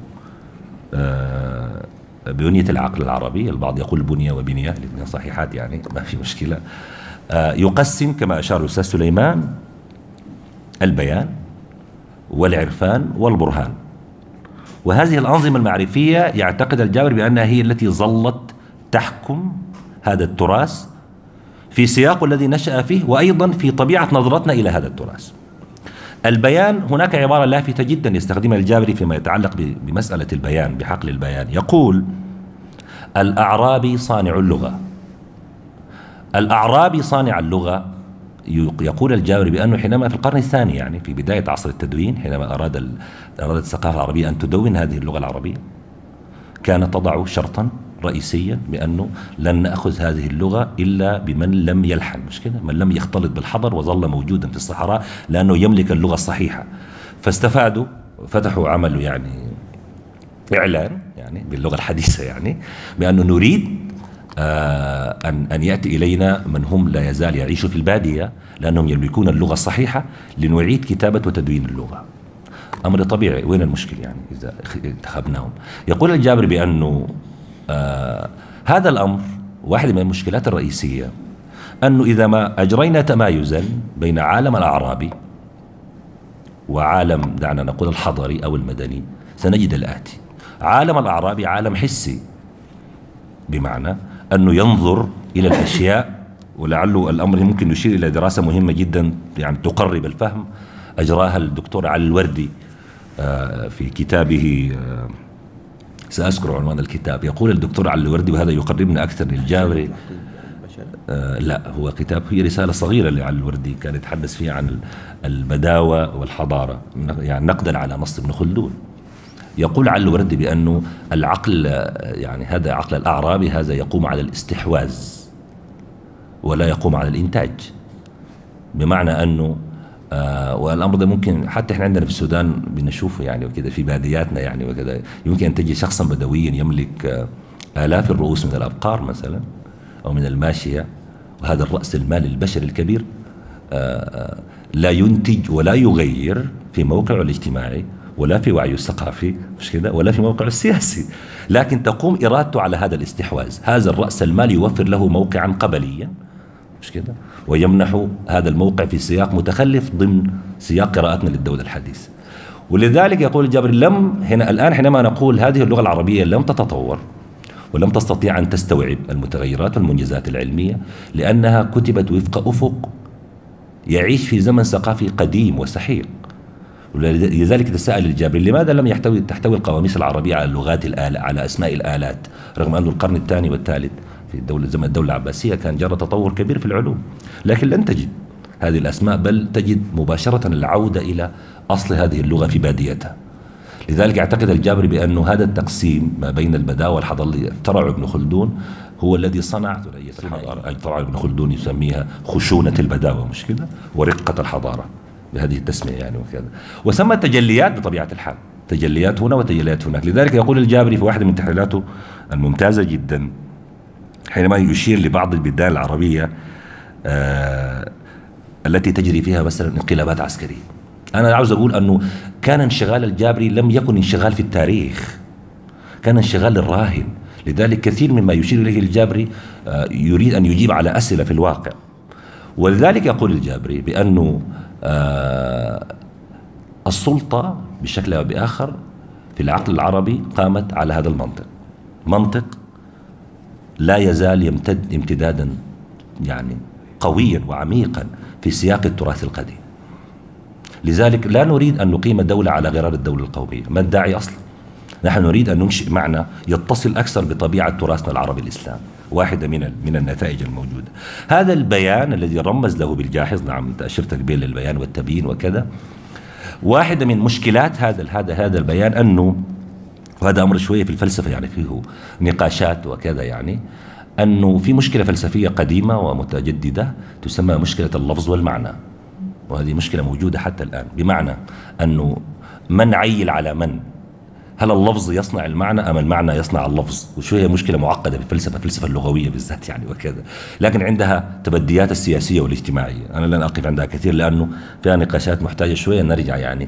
بنية العقل العربي، البعض يقول بنية وبنية الاثنين صحيحات يعني ما في مشكلة، يقسم كما أشار الأستاذ سليمان البيان والعرفان والبرهان، وهذه الأنظمة المعرفية يعتقد الجابري بأنها هي التي ظلت تحكم هذا التراث في سياقه الذي نشأ فيه، وأيضا في طبيعة نظرتنا إلى هذا التراث. البيان، هناك عبارة لافتة جدا يستخدمها الجابري فيما يتعلق بمسألة البيان، بحقل البيان. يقول: الأعرابي صانع اللغة. الأعرابي صانع اللغة، يقول الجابري بأنه حينما في القرن الثاني، يعني في بداية عصر التدوين، حينما أراد أرادت الثقافة العربية أن تدون هذه اللغة العربية، كانت تضع شرطا رئيسيا بأنه لن نأخذ هذه اللغة إلا بمن لم يلحن، مش كده؟ من لم يختلط بالحضر وظل موجودا في الصحراء، لأنه يملك اللغة الصحيحة. فاستفادوا، فتحوا عملوا يعني إعلان يعني باللغة الحديثة، يعني بأنه نريد آه أن أن يأتي إلينا من هم لا يزال يعيشوا في البادية لأنهم يملكون اللغة الصحيحة، لنعيد كتابة وتدوين اللغة. أمر طبيعي، وين المشكلة يعني إذا انتخبناهم؟ يقول الجابري بأنه آه هذا الأمر واحد من المشكلات الرئيسية، أنه إذا ما أجرينا تمايزا بين عالم الأعرابي وعالم، دعنا نقول الحضري أو المدني، سنجد الآتي: عالم الأعرابي عالم حسي، بمعنى أنه ينظر إلى الأشياء، ولعله الأمر ممكن يشير إلى دراسة مهمة جدا يعني تقرب الفهم، أجراها الدكتور علي الوردي في كتابه، سأذكر عنوان الكتاب. يقول الدكتور علي الوردي، وهذا يقربنا أكثر للجابري، آه لا هو كتاب، هي رسالة صغيرة لعلي الوردي كان يتحدث فيها عن البداوة والحضارة، يعني نقدا على نص ابن خلدون. يقول علي الوردي بأنه العقل، يعني هذا عقل الأعرابي، هذا يقوم على الاستحواذ ولا يقوم على الإنتاج، بمعنى أنه آه والأمر ده ممكن حتى إحنا عندنا في السودان بنشوفه يعني وكذا في بادياتنا يعني وكذا. يمكن أن تجي شخصا بدويا يملك آه آلاف الرؤوس من الأبقار مثلا أو من الماشية، وهذا الرأس المالي البشري الكبير آه لا ينتج ولا يغير في موقعه الاجتماعي ولا في وعيه الثقافي، مش كده، ولا في موقعه السياسي، لكن تقوم إرادته على هذا الاستحواذ. هذا الرأس المالي يوفر له موقعا قبليا، مش كده، ويمنح هذا الموقع في سياق متخلف ضمن سياق قراءتنا للدولة الحديثة. ولذلك يقول الجابري: لم هنا الآن حينما نقول هذه اللغة العربية لم تتطور ولم تستطيع أن تستوعب المتغيرات والمنجزات العلمية، لأنها كتبت وفق أفق يعيش في زمن ثقافي قديم وسحيق. ولذلك تساءل الجابري: لماذا لم يحتوي تحتوي القواميس العربية على اللغات الآل على أسماء الآلات، رغم أن القرن الثاني والثالث في الدولة زمن الدولة العباسية كان جرى تطور كبير في العلوم، لكن لن تجد هذه الأسماء، بل تجد مباشرة العودة إلى أصل هذه اللغة في باديتها. لذلك يعتقد الجابري بأن هذا التقسيم ما بين البداوة والحضارة اللي اخترعه ابن خلدون هو الذي صنع ثنائية الحضارة. طبعا ابن خلدون يسميها خشونة البداوة، مش كده، ورقة الحضارة بهذه التسمية يعني وكذا، وسمى تجليات بطبيعة الحال، تجليات هنا وتجليات هناك. لذلك يقول الجابري في واحدة من تحليلاته الممتازة جدا حينما يشير لبعض البلدان العربية آه التي تجري فيها مثلا انقلابات عسكرية. أنا عاوز أقول أنه كان انشغال الجابري لم يكن انشغال في التاريخ، كان انشغال الراهن. لذلك كثير مما يشير إليه الجابري آه يريد أن يجيب على أسئلة في الواقع. ولذلك يقول الجابري بأنه آه السلطة بشكل أو بآخر في العقل العربي قامت على هذا المنطق، منطق لا يزال يمتد امتدادا يعني قويا وعميقا في سياق التراث القديم. لذلك لا نريد أن نقيم دولة على غرار الدولة القومية، ما الداعي أصلا؟ نحن نريد أن ننشئ معنى يتصل أكثر بطبيعة تراثنا العربي الإسلامي، واحدة من من النتائج الموجودة. هذا البيان الذي رمز له بالجاحظ، نعم أشرت بين البيان والتبيين وكذا، واحدة من مشكلات هذا هذا هذا البيان أنه، وهذا أمر شوية في الفلسفة يعني فيه نقاشات وكذا، يعني أنه في مشكلة فلسفية قديمة ومتجددة تسمى مشكلة اللفظ والمعنى، وهذه مشكلة موجودة حتى الآن، بمعنى أنه من عيل على من، هل اللفظ يصنع المعنى أم المعنى يصنع اللفظ؟ وشوية مشكلة معقدة في الفلسفة، الفلسفة اللغوية بالذات يعني وكذا، لكن عندها تبديات السياسية والاجتماعية أنا لن أقف عندها كثير لأنه فيها نقاشات محتاجة شوية نرجع يعني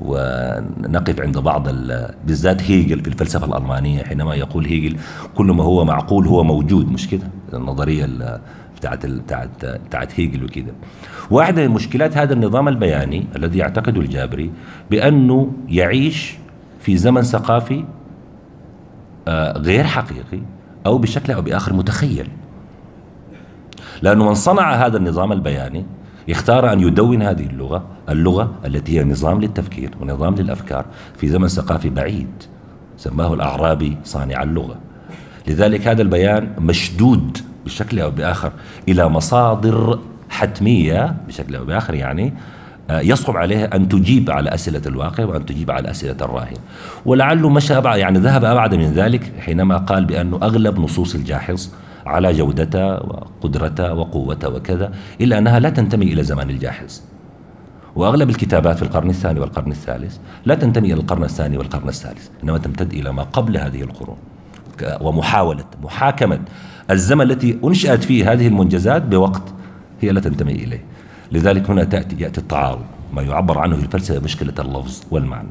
ونقف عند بعض، بالذات هيجل في الفلسفة الألمانية حينما يقول هيجل كل ما هو معقول هو موجود، مش كده، النظرية بتاعت بتاعت بتاعت هيجل وكده. واحدة من مشكلات هذا النظام البياني الذي يعتقده الجابري بأنه يعيش في زمن ثقافي غير حقيقي أو بشكل أو بآخر متخيل. لأنه من صنع هذا النظام البياني اختار أن يدون هذه اللغة اللغة التي هي نظام للتفكير ونظام للأفكار في زمن ثقافي بعيد سماه الأعرابي صانع اللغة. لذلك هذا البيان مشدود بشكل أو بآخر إلى مصادر حتمية بشكل أو بآخر، يعني يصعب عليها أن تجيب على أسئلة الواقع وأن تجيب على أسئلة الراهن. ولعله مشى أبعد، يعني ذهب أبعد من ذلك حينما قال بأن أغلب نصوص الجاحظ على جودته وقدرته وقوته وكذا، إلا أنها لا تنتمي إلى زمان الجاحظ، وأغلب الكتابات في القرن الثاني والقرن الثالث لا تنتمي إلى القرن الثاني والقرن الثالث، إنما تمتد إلى ما قبل هذه القرون، ومحاولة محاكمة الزمن التي أنشأت فيه هذه المنجزات بوقت هي لا تنتمي إليه. لذلك هنا تأتي يأتي التعارض، ما يعبر عنه في الفلسفة مشكلة اللفظ والمعنى.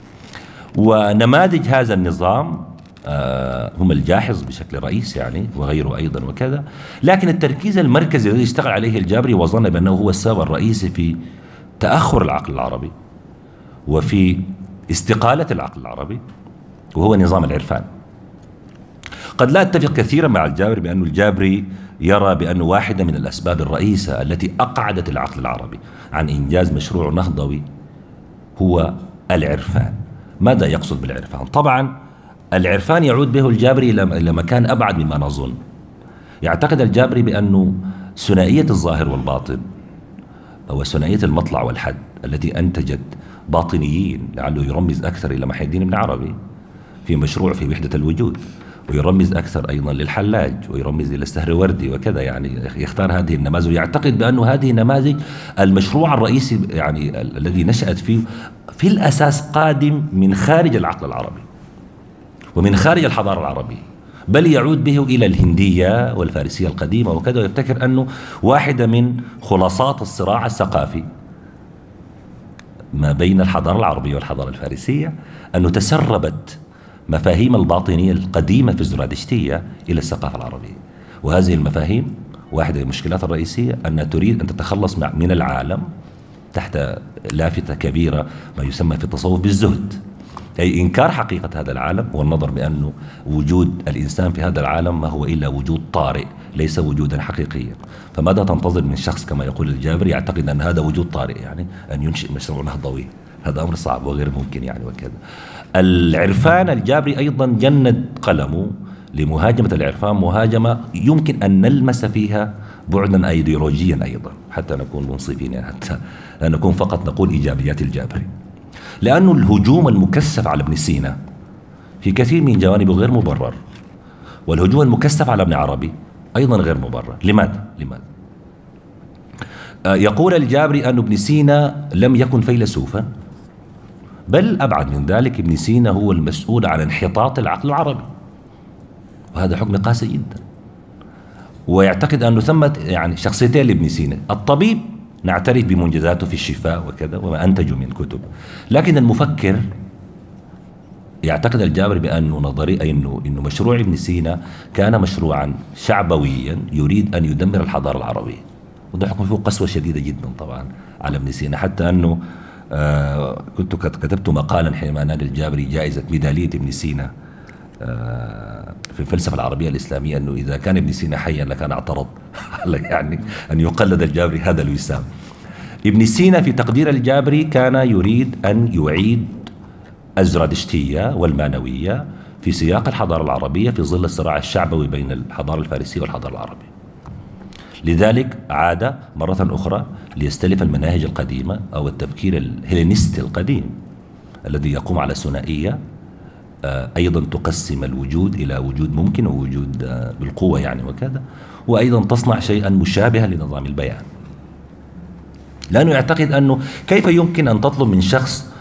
ونماذج هذا النظام آه هم الجاحظ بشكل رئيسي يعني، وغيره أيضا وكذا. لكن التركيز المركزي الذي اشتغل عليه الجابري وظن بأنه هو السبب الرئيسي في تأخر العقل العربي وفي استقالة العقل العربي وهو نظام العرفان. قد لا أتفق كثيرا مع الجابري بأن الجابري يرى بأن واحدة من الأسباب الرئيسة التي أقعدت العقل العربي عن إنجاز مشروع نهضوي هو العرفان. ماذا يقصد بالعرفان؟ طبعا العرفان يعود به الجابري إلى مكان أبعد مما نظن. يعتقد الجابري بأنه ثنائية الظاهر والباطن أو ثنائية المطلع والحد التي أنتجت باطنيين، لعله يرمز أكثر إلى محي الدين بن عربي في مشروع في وحدة الوجود، ويرمز أكثر أيضا للحلاج، ويرمز إلى السهروردي وكذا، يعني يختار هذه النماذج ويعتقد بأن هذه النماذج المشروع الرئيسي يعني الذي نشأت فيه في الأساس قادم من خارج العقل العربي ومن خارج الحضارة العربية، بل يعود به إلى الهندية والفارسية القديمة وكذا. ويفتكر أنه واحدة من خلاصات الصراع الثقافي ما بين الحضارة العربية والحضارة الفارسية أنه تسربت مفاهيم الباطنية القديمة في الزرادشتية إلى الثقافة العربية. وهذه المفاهيم واحدة من المشكلات الرئيسية أنها تريد أن تتخلص من العالم تحت لافتة كبيرة ما يسمى في التصوف بالزهد، أي إنكار حقيقة هذا العالم والنظر بأنه وجود الإنسان في هذا العالم ما هو إلا وجود طارئ ليس وجودا حقيقيا. فماذا تنتظر من شخص كما يقول الجابري يعتقد أن هذا وجود طارئ، يعني أن ينشئ مشروع نهضوي؟ هذا أمر صعب وغير ممكن يعني وكذا. العرفان الجابري أيضا جند قلمه لمهاجمة العرفان مهاجمة يمكن أن نلمس فيها بعدا أيديولوجيا أيضا، حتى نكون منصفين يعني، حتى لا نكون فقط نقول إيجابيات الجابري. لأن الهجوم المكثف على ابن سينا في كثير من جوانبه غير مبرر، والهجوم المكثف على ابن عربي أيضا غير مبرر. لماذا؟ لماذا؟ آه يقول الجابري أن ابن سينا لم يكن فيلسوفا، بل أبعد من ذلك ابن سينا هو المسؤول عن انحطاط العقل العربي، وهذا حكم قاسي جدا. ويعتقد أنه ثمة يعني شخصيتين لابن سينا، الطبيب نعترف بمنجزاته في الشفاء وكذا وما أنتجه من كتب، لكن المفكر يعتقد الجابري بأنه نظري إنه إنه مشروع ابن سينا كان مشروعا شعبويا يريد أن يدمر الحضارة العربية، وده حكم فيه قسوة شديدة جدا طبعا على ابن سينا، حتى أنه آه كنت كتبت مقالا حينما نال الجابري جائزة ميدالية ابن سينا آه في الفلسفة العربية الإسلامية، أنه إذا كان ابن سينا حيا لكان اعترض يعني أن يقلد الجابري هذا الوسام. ابن سينا في تقدير الجابري كان يريد أن يعيد الزرادشتية والمانوية في سياق الحضارة العربية في ظل الصراع الشعبوي بين الحضارة الفارسية والحضارة العربية. لذلك عاد مرة أخرى ليستلف المناهج القديمة أو التفكير الهيلينستي القديم الذي يقوم على ثنائية أيضا تقسم الوجود إلى وجود ممكن ووجود بالقوة يعني وكذا، وأيضا تصنع شيئا مشابها لنظام البيان، لأنه يعتقد أنه كيف يمكن أن تطلب من شخص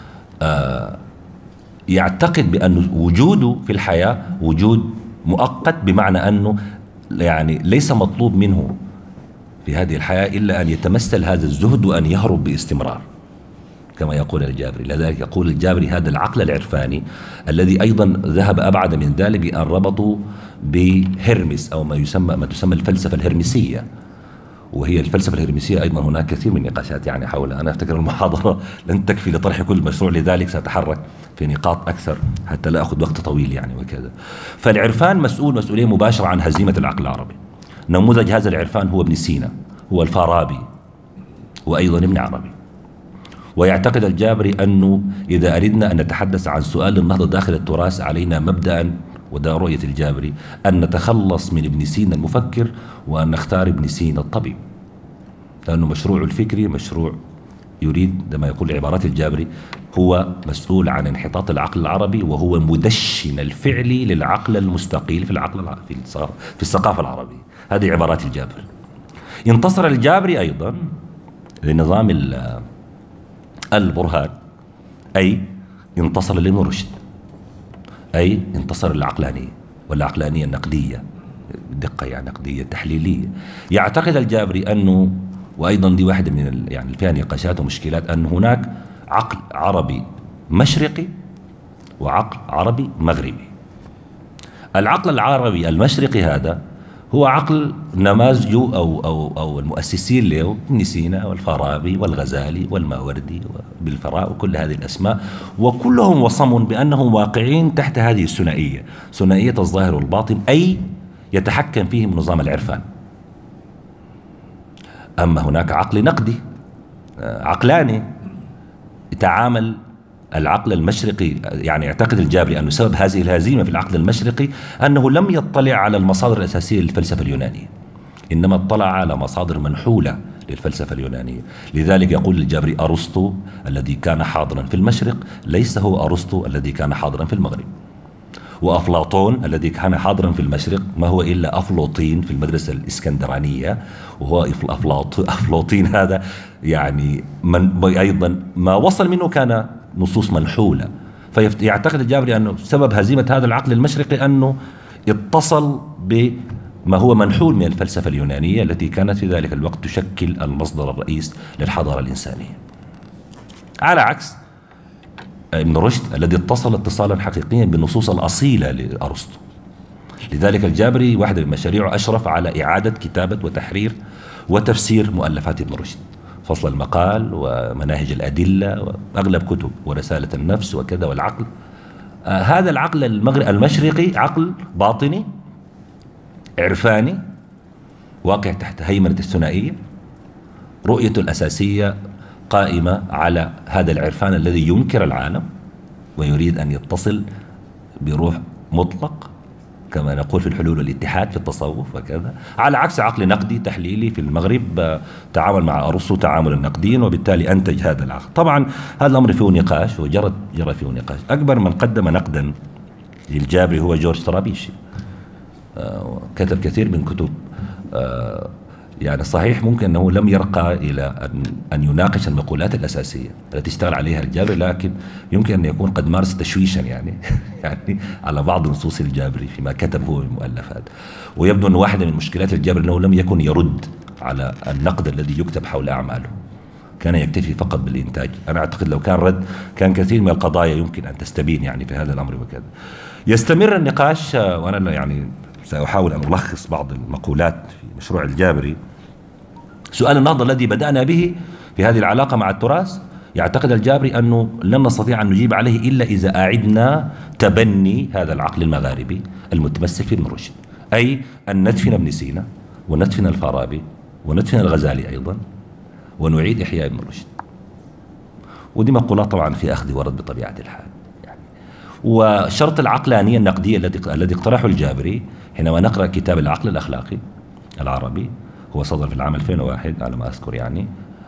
يعتقد بأن وجوده في الحياة وجود مؤقت، بمعنى أنه يعني ليس مطلوب منه في هذه الحياة إلا أن يتمثل هذا الزهد وأن يهرب باستمرار كما يقول الجابري. لذلك يقول الجابري هذا العقل العرفاني الذي أيضا ذهب أبعد من ذلك بأن ربطوا بهرمس أو ما يسمى ما تسمى الفلسفة الهرمسية، وهي الفلسفة الهرمسية أيضا هناك كثير من النقاشات يعني حولها. أنا أفتكر المحاضرة لن تكفي لطرح كل مشروع، لذلك سأتحرك في نقاط أكثر حتى لا أخذ وقت طويل يعني وكذا. فالعرفان مسؤول مسؤولية مباشرة عن هزيمة العقل العربي. نموذج هذا العرفان هو ابن سينا، هو الفارابي، وأيضا ابن عربي. ويعتقد الجابري أنه إذا أردنا أن نتحدث عن سؤال النهضة داخل التراث علينا مبدأ، وده رؤية الجابري، أن نتخلص من ابن سينا المفكر وأن نختار ابن سينا الطبيب، لأنه مشروع الفكري مشروع يريد، عندما يقول عبارات الجابري، هو مسؤول عن انحطاط العقل العربي، وهو مدشن الفعلي للعقل المستقيل في العقل العربي في الثقافة العربية. هذه عبارات الجابري. انتصر الجابري أيضا لنظام البرهان، أي انتصر لابن رشد، أي انتصر للعقلانية، والعقلانية النقدية دقة يعني نقدية تحليلية. يعتقد الجابري أنه، وأيضا دي واحدة من يعني فيها نقاشات ومشكلات، أن هناك عقل عربي مشرقي وعقل عربي مغربي. العقل العربي المشرقي هذا هو عقل نماذجه أو, أو, أو المؤسسين له ابن سينا والفارابي والغزالي والماوردي وبالفراء وكل هذه الأسماء، وكلهم وصموا بأنهم واقعين تحت هذه الثنائية، ثنائية الظاهر والباطن، أي يتحكم فيهم نظام العرفان. أما هناك عقل نقدي عقلاني يتعامل العقل المشرقي، يعني يعتقد الجابري أن سبب هذه الهزيمة في العقل المشرقي أنه لم يطلع على المصادر الأساسية للفلسفة اليونانية، إنما اطلع على مصادر منحولة للفلسفة اليونانية. لذلك يقول الجابري أرسطو الذي كان حاضرا في المشرق ليس هو أرسطو الذي كان حاضرا في المغرب، وأفلاطون الذي كان حاضرا في المشرق ما هو إلا أفلوطين في المدرسة الإسكندرانية، وهو أفلاطين هذا يعني من أيضا ما وصل منه كان نصوص منحولة. فيعتقد الجابري أنه سبب هزيمة هذا العقل المشرقي أنه اتصل بما هو منحول من الفلسفة اليونانية التي كانت في ذلك الوقت تشكل المصدر الرئيس للحضارة الإنسانية، على عكس ابن رشد الذي اتصل اتصالا حقيقيا بالنصوص الأصيلة لأرسطو. لذلك الجابري واحدة من مشاريعه أشرف على إعادة كتابة وتحرير وتفسير مؤلفات ابن رشد، فصل المقال ومناهج الأدلة وأغلب كتب ورسالة النفس وكذا والعقل. آه هذا العقل المشرقي عقل باطني عرفاني واقع تحت هيمنة الثنائية، رؤيته الأساسية قائمة على هذا العرفان الذي ينكر العالم ويريد أن يتصل بروح مطلق كما نقول في الحلول والاتحاد في التصوف وكذا، على عكس عقل نقدي تحليلي في المغرب تعامل مع أرسطو تعامل النقديين، وبالتالي أنتج هذا العقل. طبعا هذا الأمر فيه نقاش وجرى جرى فيه نقاش. أكبر من قدم نقدا للجابري هو جورج طرابيشي، آه كتب كثير من كتب، آه يعني صحيح ممكن أنه لم يرقى إلى أن, أن يناقش المقولات الأساسية التي اشتغل عليها الجابري، لكن يمكن أن يكون قد مارس تشويشا يعني يعني على بعض نصوص الجابري فيما كتب هو من المؤلفات. ويبدو أن واحدة من مشكلات الجابري أنه لم يكن يرد على النقد الذي يكتب حول أعماله، كان يكتفي فقط بالإنتاج. أنا أعتقد لو كان رد كان كثير من القضايا يمكن أن تستبين يعني في هذا الأمر وكذا. يستمر النقاش، وأنا يعني سأحاول أن ألخص بعض المقولات في مشروع الجابري. سؤال النهضة الذي بدأنا به في هذه العلاقة مع التراث، يعتقد الجابري أنه لن نستطيع أن نجيب عليه إلا إذا أعدنا تبني هذا العقل المغاربي المتمسك في ابن رشد، أي أن ندفن ابن سينا وندفن الفارابي وندفن الغزالي أيضا ونعيد إحياء ابن رشد. ودي مقولات طبعا في أخذ ورد بطبيعة الحال يعني. وشرط العقلانية النقدية الذي الذي اقترحه الجابري حينما نقرأ كتاب العقل الأخلاقي العربي، هو صدر في العام ألفين وواحد على ما أذكر يعني.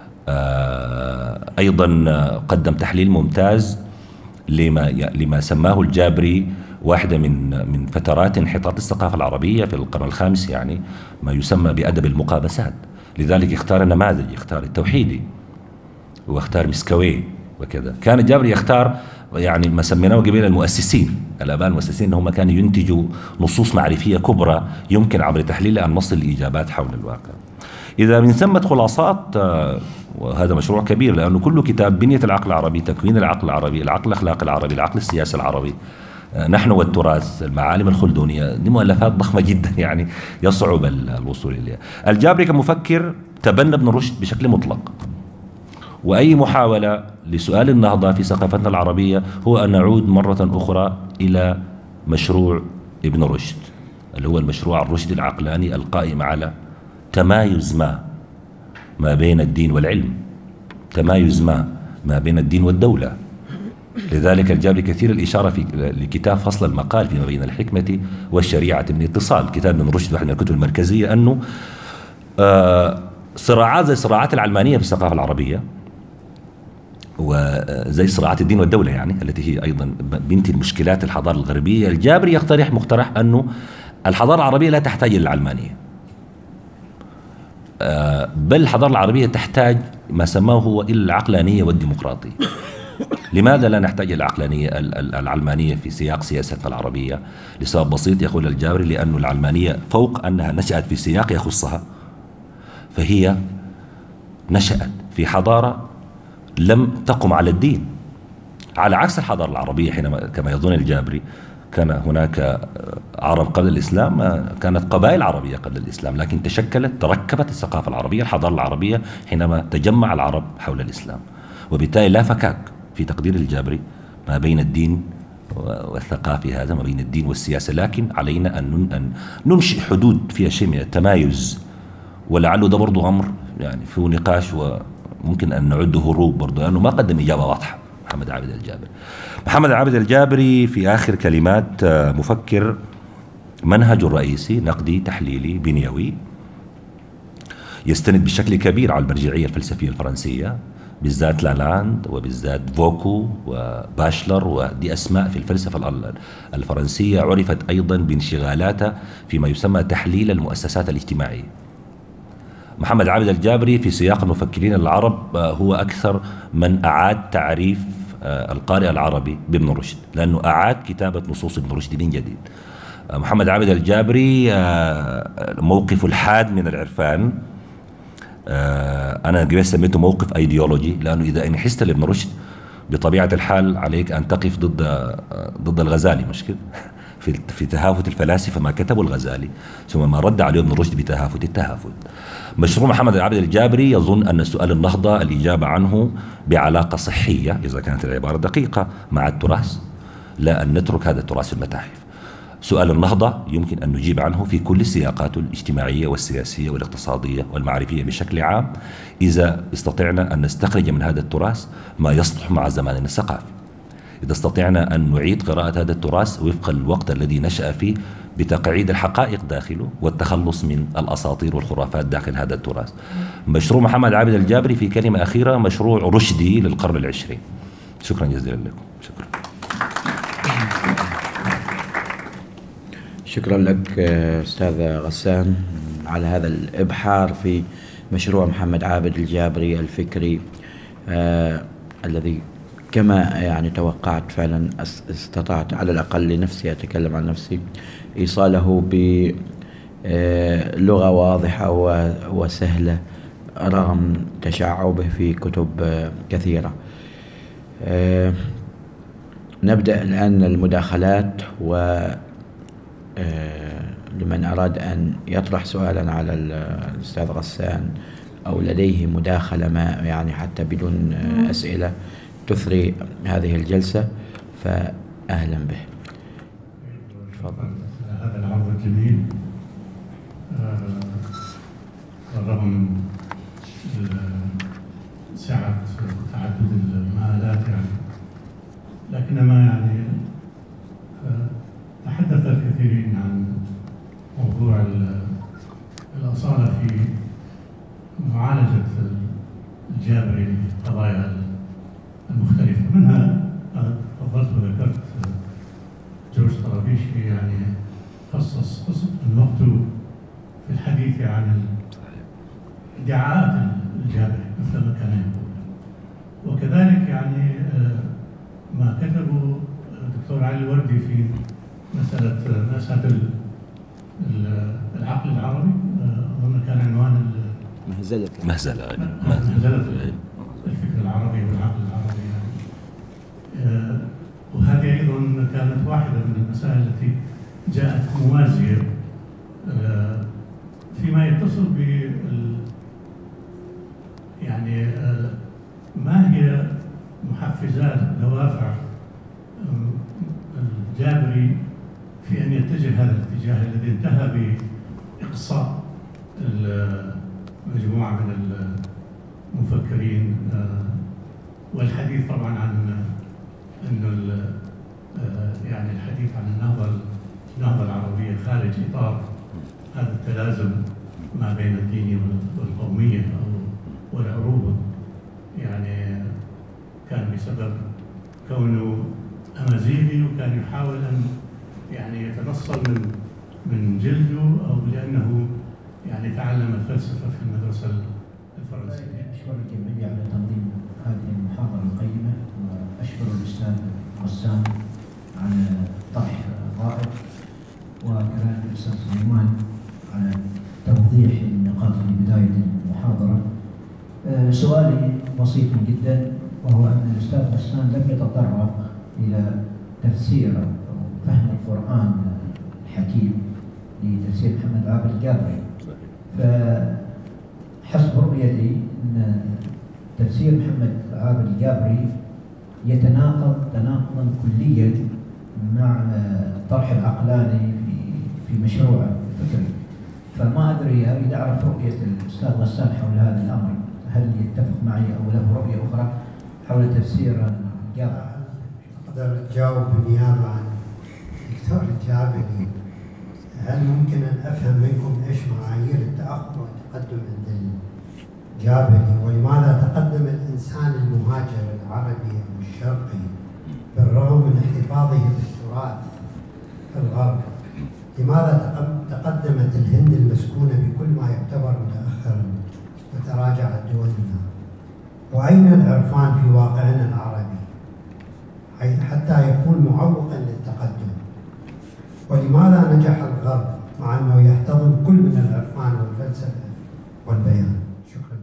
آه أيضا قدم تحليل ممتاز لما لما سماه الجابري واحدة من من فترات انحطاط الثقافة العربية في القرن الخامس، يعني ما يسمى بأدب المقابسات. لذلك اختار نماذج، اختار التوحيدي واختار مسكوي وكذا. كان الجابري يختار يعني ما سميناه قبيل المؤسسين، الآباء المؤسسين هم كانوا ينتجوا نصوص معرفية كبرى يمكن عبر تحليلها أن نصل لإجابات حول الواقع. إذا من ثمة خلاصات، وهذا مشروع كبير لأنه كل كتاب بنية العقل العربي، تكوين العقل العربي، العقل الأخلاقي العربي، العقل السياسي العربي، نحن والتراث، المعالم الخلدونية، دي مؤلفات ضخمة جدا يعني يصعب الوصول إليها. الجابري كمفكر تبنى ابن رشد بشكل مطلق، وأي محاولة لسؤال النهضة في ثقافتنا العربية هو أن نعود مرة أخرى إلى مشروع ابن رشد اللي هو المشروع الرشدي العقلاني القائم على تمايز ما ما بين الدين والعلم، تمايز ما ما بين الدين والدولة. لذلك الجابري كثير الإشارة في لكتاب فصل المقال فيما بين الحكمة والشريعة من اتصال، كتاب من رشد واحد من الكتب المركزية، أنه آه صراعات زي صراعات العلمانية في الثقافة العربية وزي صراعات الدين والدولة يعني التي هي أيضا بنت المشكلات الحضارة الغربية، الجابري يقترح مقترح أنه الحضارة العربية لا تحتاج إلى العلمانية، آه بل الحضارة العربية تحتاج ما سماه هو إلى العقلانية والديمقراطية. لماذا لا نحتاج إلى العقلانية العلمانية في سياق سياستنا العربية؟ لسبب بسيط يقول الجابري، لأن العلمانية فوق أنها نشأت في سياق يخصها، فهي نشأت في حضارة لم تقم على الدين، على عكس الحضارة العربية حينما كما يظن الجابري كان هناك عرب قبل الإسلام، كانت قبائل عربية قبل الإسلام، لكن تشكلت تركبت الثقافة العربية الحضارة العربية حينما تجمع العرب حول الإسلام. وبالتالي لا فكاك في تقدير الجابري ما بين الدين والثقافة، هذا ما بين الدين والسياسة، لكن علينا أن ننشئ حدود فيها شيء من التمايز، ولعله ده برضو أمر يعني فيه نقاش وممكن أن نعده هروب برضو، لأنه ما قدم إجابة واضحة محمد عابد الجابري. محمد عابد الجابري في آخر كلمات مفكر منهج رئيسي نقدي تحليلي بنيوي يستند بشكل كبير على المرجعية الفلسفية الفرنسية، بالذات لالاند وبالذات فوكو وباشلر، ودي أسماء في الفلسفة الفرنسية عرفت أيضا بانشغالاتها فيما يسمى تحليل المؤسسات الاجتماعية. محمد عابد الجابري في سياق المفكرين العرب هو أكثر من أعاد تعريف القارئ العربي بابن رشد، لأنه أعاد كتابة نصوص ابن رشد من جديد. محمد عابد الجابري موقف الحاد من العرفان، أنا قبل سميته موقف أيديولوجي، لأنه إذا انحست لابن رشد بطبيعة الحال عليك أن تقف ضد ضد الغزالي، مش كده؟ في في تهافت الفلاسفة ما كتبوا الغزالي ثم ما رد عليه ابن رشد بتهافت التهافت. مشروع محمد عابد الجابري يظن أن سؤال النهضة الإجابة عنه بعلاقة صحية إذا كانت العبارة دقيقة مع التراث، لا أن نترك هذا التراث في المتاحف. سؤال النهضة يمكن أن نجيب عنه في كل السياقات الاجتماعية والسياسية والاقتصادية والمعرفية بشكل عام، إذا استطعنا أن نستخرج من هذا التراث ما يصلح مع زماننا الثقافي، إذا استطعنا أن نعيد قراءة هذا التراث وفق الوقت الذي نشأ فيه بتقعيد الحقائق داخله والتخلص من الأساطير والخرافات داخل هذا التراث. مشروع محمد عابد الجابري في كلمة أخيرة مشروع رشدي للقرن العشرين. شكرا جزيلا لكم. شكرا. شكرا لك أستاذ غسان على هذا الإبحار في مشروع محمد عابد الجابري الفكري، آه الذي كما يعني توقعت فعلا استطعت على الأقل لنفسي أتكلم عن نفسي إيصاله بلغة واضحة وسهلة رغم تشعبه في كتب كثيرة. آه نبدأ الآن المداخلات، و لمن أراد أن يطرح سؤالا على الأستاذ غسان أو لديه مداخلة ما يعني حتى بدون أسئلة تثري هذه الجلسة فأهلا به. تفضل. هذا العرض الجميل رغم سعة وتعدد المآلات يعني، لكنما يعني تحدث الكثيرين عن موضوع الأصالة في معالجة الجابري للقضايا المختلفة، منها تفضلت وذكرت جورج طرابيشي يعني خصص قسم من وقته في الحديث عن ادعاءات الجابري مثل ما كان يقول، وكذلك يعني ما كتبه الدكتور علي الوردي في مسألة مسألة العقل العربي، أظن كان عنوان مهزلة مهزلة مهزلة الفكر العربي والعقل العربي يعني. وهذه أيضا كانت واحدة من المسائل التي جاءت موازية فيما يتصل بال يعني ما هي محفزات دوافع الجابري في أن يتجه هذا الاتجاه الذي انتهى بإقصاء مجموعة من المفكرين، والحديث طبعا عن أنه يعني الحديث عن النهضة النهضة العربية خارج إطار هذا التلازم ما بين الدين والقومية أو والعروبة، يعني كان بسبب كونه أمازيغي وكان يحاول أن يعني يتنصل من من جلده أو لأنه يعني تعلم الفلسفة في المدرسة الفرنسية. أشكر الجميع على تنظيم هذه المحاضرة القيمة، وأشكر الأستاذ غسان على طرح رائع، وكذلك الأستاذ سليمان على توضيح النقاط في بداية المحاضرة. أه سؤالي بسيط جدا، وهو أن الأستاذ غسان لم يتطرق إلى تفسير أو فهم القرآن الحكيم لتفسير محمد عابد الجابري. فحسب رؤيتي أن تفسير محمد عابد الجابري يتناقض تناقضا كليا مع الطرح العقلاني في في مشروعه الفكري. فما ادري اريد اعرف رؤيه الاستاذ غسان حول هذا الامر، هل يتفق معي او له رؤيه اخرى حول تفسير الجابري؟ اقدر اجاوب بالنيابه عن الدكتور الجابري. هل ممكن ان افهم منكم ايش معايير التاخر والتقدم عند الجابري، ولماذا تقدم الانسان المهاجر العربي والشرقي بالرغم من احتفاظه بالتراث في الغرب؟ لماذا تقدمت الهند المسكونه بكل ما يعتبر متاخرا وتراجعت دولنا؟ واين العرفان في واقعنا العربي حتى يكون معوقا للتقدم؟ ولماذا نجح الغرب مع انه يحتضن كل من العرفان والفلسفه والبيان؟ شكرا.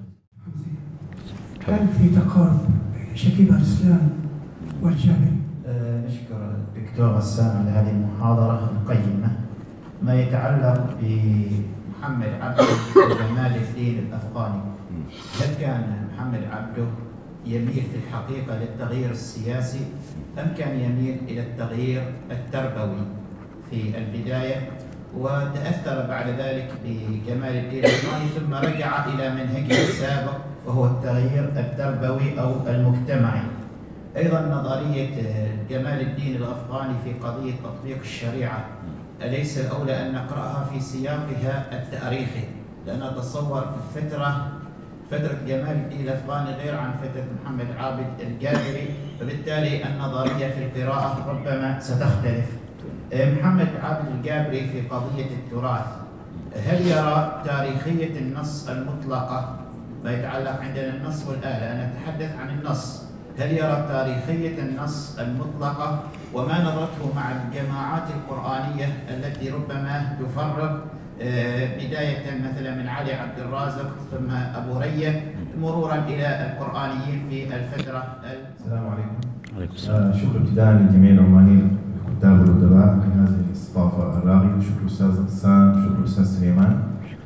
هل في تقارب بين شكيب الاسلام والجابري؟ أه نشكر الدكتور غسان على هذه المحاضره القيمه. ما يتعلق بمحمد عبده وجمال الدين الافغاني، هل كان محمد عبده يميل في الحقيقه للتغيير السياسي ام كان يميل الى التغيير التربوي في البدايه، وتاثر بعد ذلك بجمال الدين الافغاني ثم رجع الى منهجه السابق وهو التغيير التربوي او المجتمعي؟ ايضا نظريه جمال الدين الافغاني في قضيه تطبيق الشريعه، أليس الأولى أن نقرأها في سياقها التاريخي؟ لأن أتصور فترة فترة جمال الدين الأفغاني غير عن فترة محمد عابد الجابري، فبالتالي النظرية في القراءة ربما ستختلف. محمد عابد الجابري في قضية التراث، هل يرى تاريخية النص المطلقة ما يتعلق عندنا النص والآلة؟ أنا أتحدث عن النص، هل يرى تاريخية النص المطلقة وما نظرته مع الجماعات القرآنية التي ربما تفرق بداية مثلا من علي عبد الرازق ثم أبو رية مرورا إلى القرآنيين في الفترة؟ السلام عليكم. عليكم السلام. شكرا ابتداء للجميع العمانيين الكتاب والأدباء على هذه الاستضافة الراغية، شكرا أستاذ غسان، شكرا أستاذ سليمان.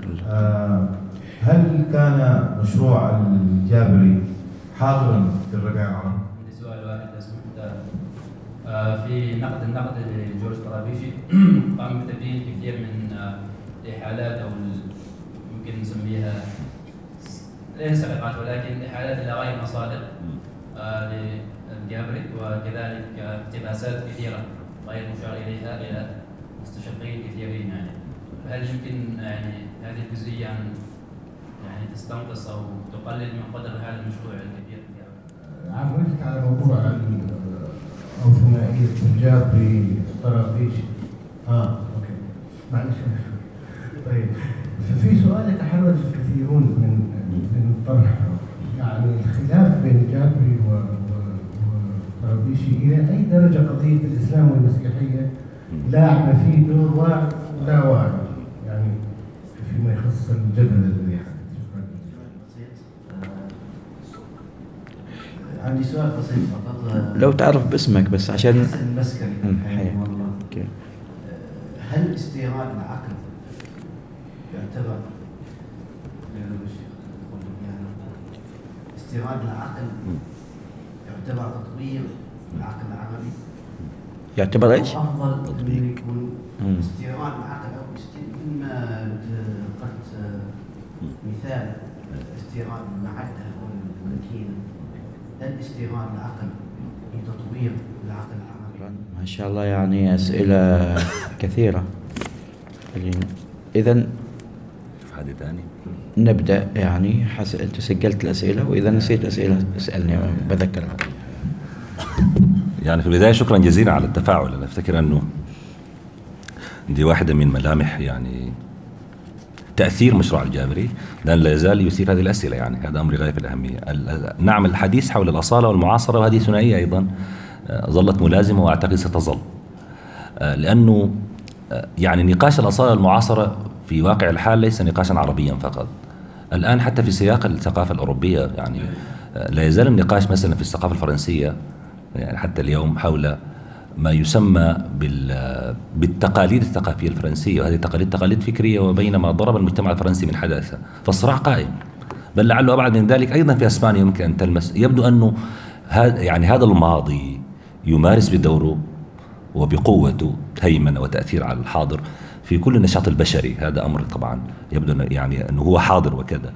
هل كان مشروع الجابري حاضرا في الربيع العربي؟ عندي سؤال واحد لو سمحت. في نقد النقد لجورج طرابيشي قام بتبيين كثير من الإحالات أو يمكن نسميها ليس سرقات ولكن إحالات إلى غير مصادر للجابري، وكذلك اقتباسات كثيرة غير مشار إليها إلى مستشرقين كثيرين. يعني هل يمكن يعني هذه الجزئية أن يعني تستنقص أو تقلل من قدر هذا المشروع الكبير؟ عرفت على موضوع أو ثنائية الجابري طرابيشي. اه اوكي معلش. طيب في سؤال يتحرج الكثيرون من من الطرح، يعني الخلاف بين الجابري وطرابيشي الى اي درجه قضيه الاسلام والمسيحيه لاعبه فيه دور واعي ولا واعي، يعني فيما يخص الجدل الذي حدث. عندي سؤال بسيط فقط. لو تعرف باسمك بس عشان المسكري. والله اوكي. هل استيراد العقل يعتبر استيراد العقل يعتبر تطوير العقل العربي؟ يعتبر ايش؟ افضل انه يكون استيراد العقل او مثل ما قلت مثال استيراد المعده او الماكينه، الاستيراد العقل لتطوير العقل العربي. ما شاء الله، يعني اسئله كثيره. اذا هذه ثاني نبدا، يعني حس... انت سجلت الاسئله، واذا نسيت اسئله اسالني بذكرها. يعني في البداية شكرا جزيلا على التفاعل. أنا أفتكر أنه دي واحدة من ملامح يعني تأثير مشروع الجابري، لأن لا يزال يثير هذه الأسئلة، يعني هذا أمر غاية في الأهمية. نعم، الحديث حول الأصالة والمعاصرة، وهذه ثنائية أيضا ظلت ملازمة وأعتقد ستظل، لأنه يعني نقاش الأصالة والمعاصرة في واقع الحال ليس نقاشا عربيا فقط. الآن حتى في سياق الثقافة الأوروبية يعني لا يزال النقاش مثلا في الثقافة الفرنسية يعني حتى اليوم حول ما يسمى بالتقاليد الثقافية الفرنسية، وهذه التقاليد تقاليد فكرية، وبينما ضرب المجتمع الفرنسي من حداثة، فالصراع قائم. بل لعله أبعد من ذلك أيضا في أسبانيا يمكن أن تلمس. يبدو أنه هذا يعني هذا الماضي يمارس بدوره وبقوته هيمنة وتأثير على الحاضر في كل النشاط البشري. هذا أمر طبعا يبدو يعني أنه هو حاضر وكذا.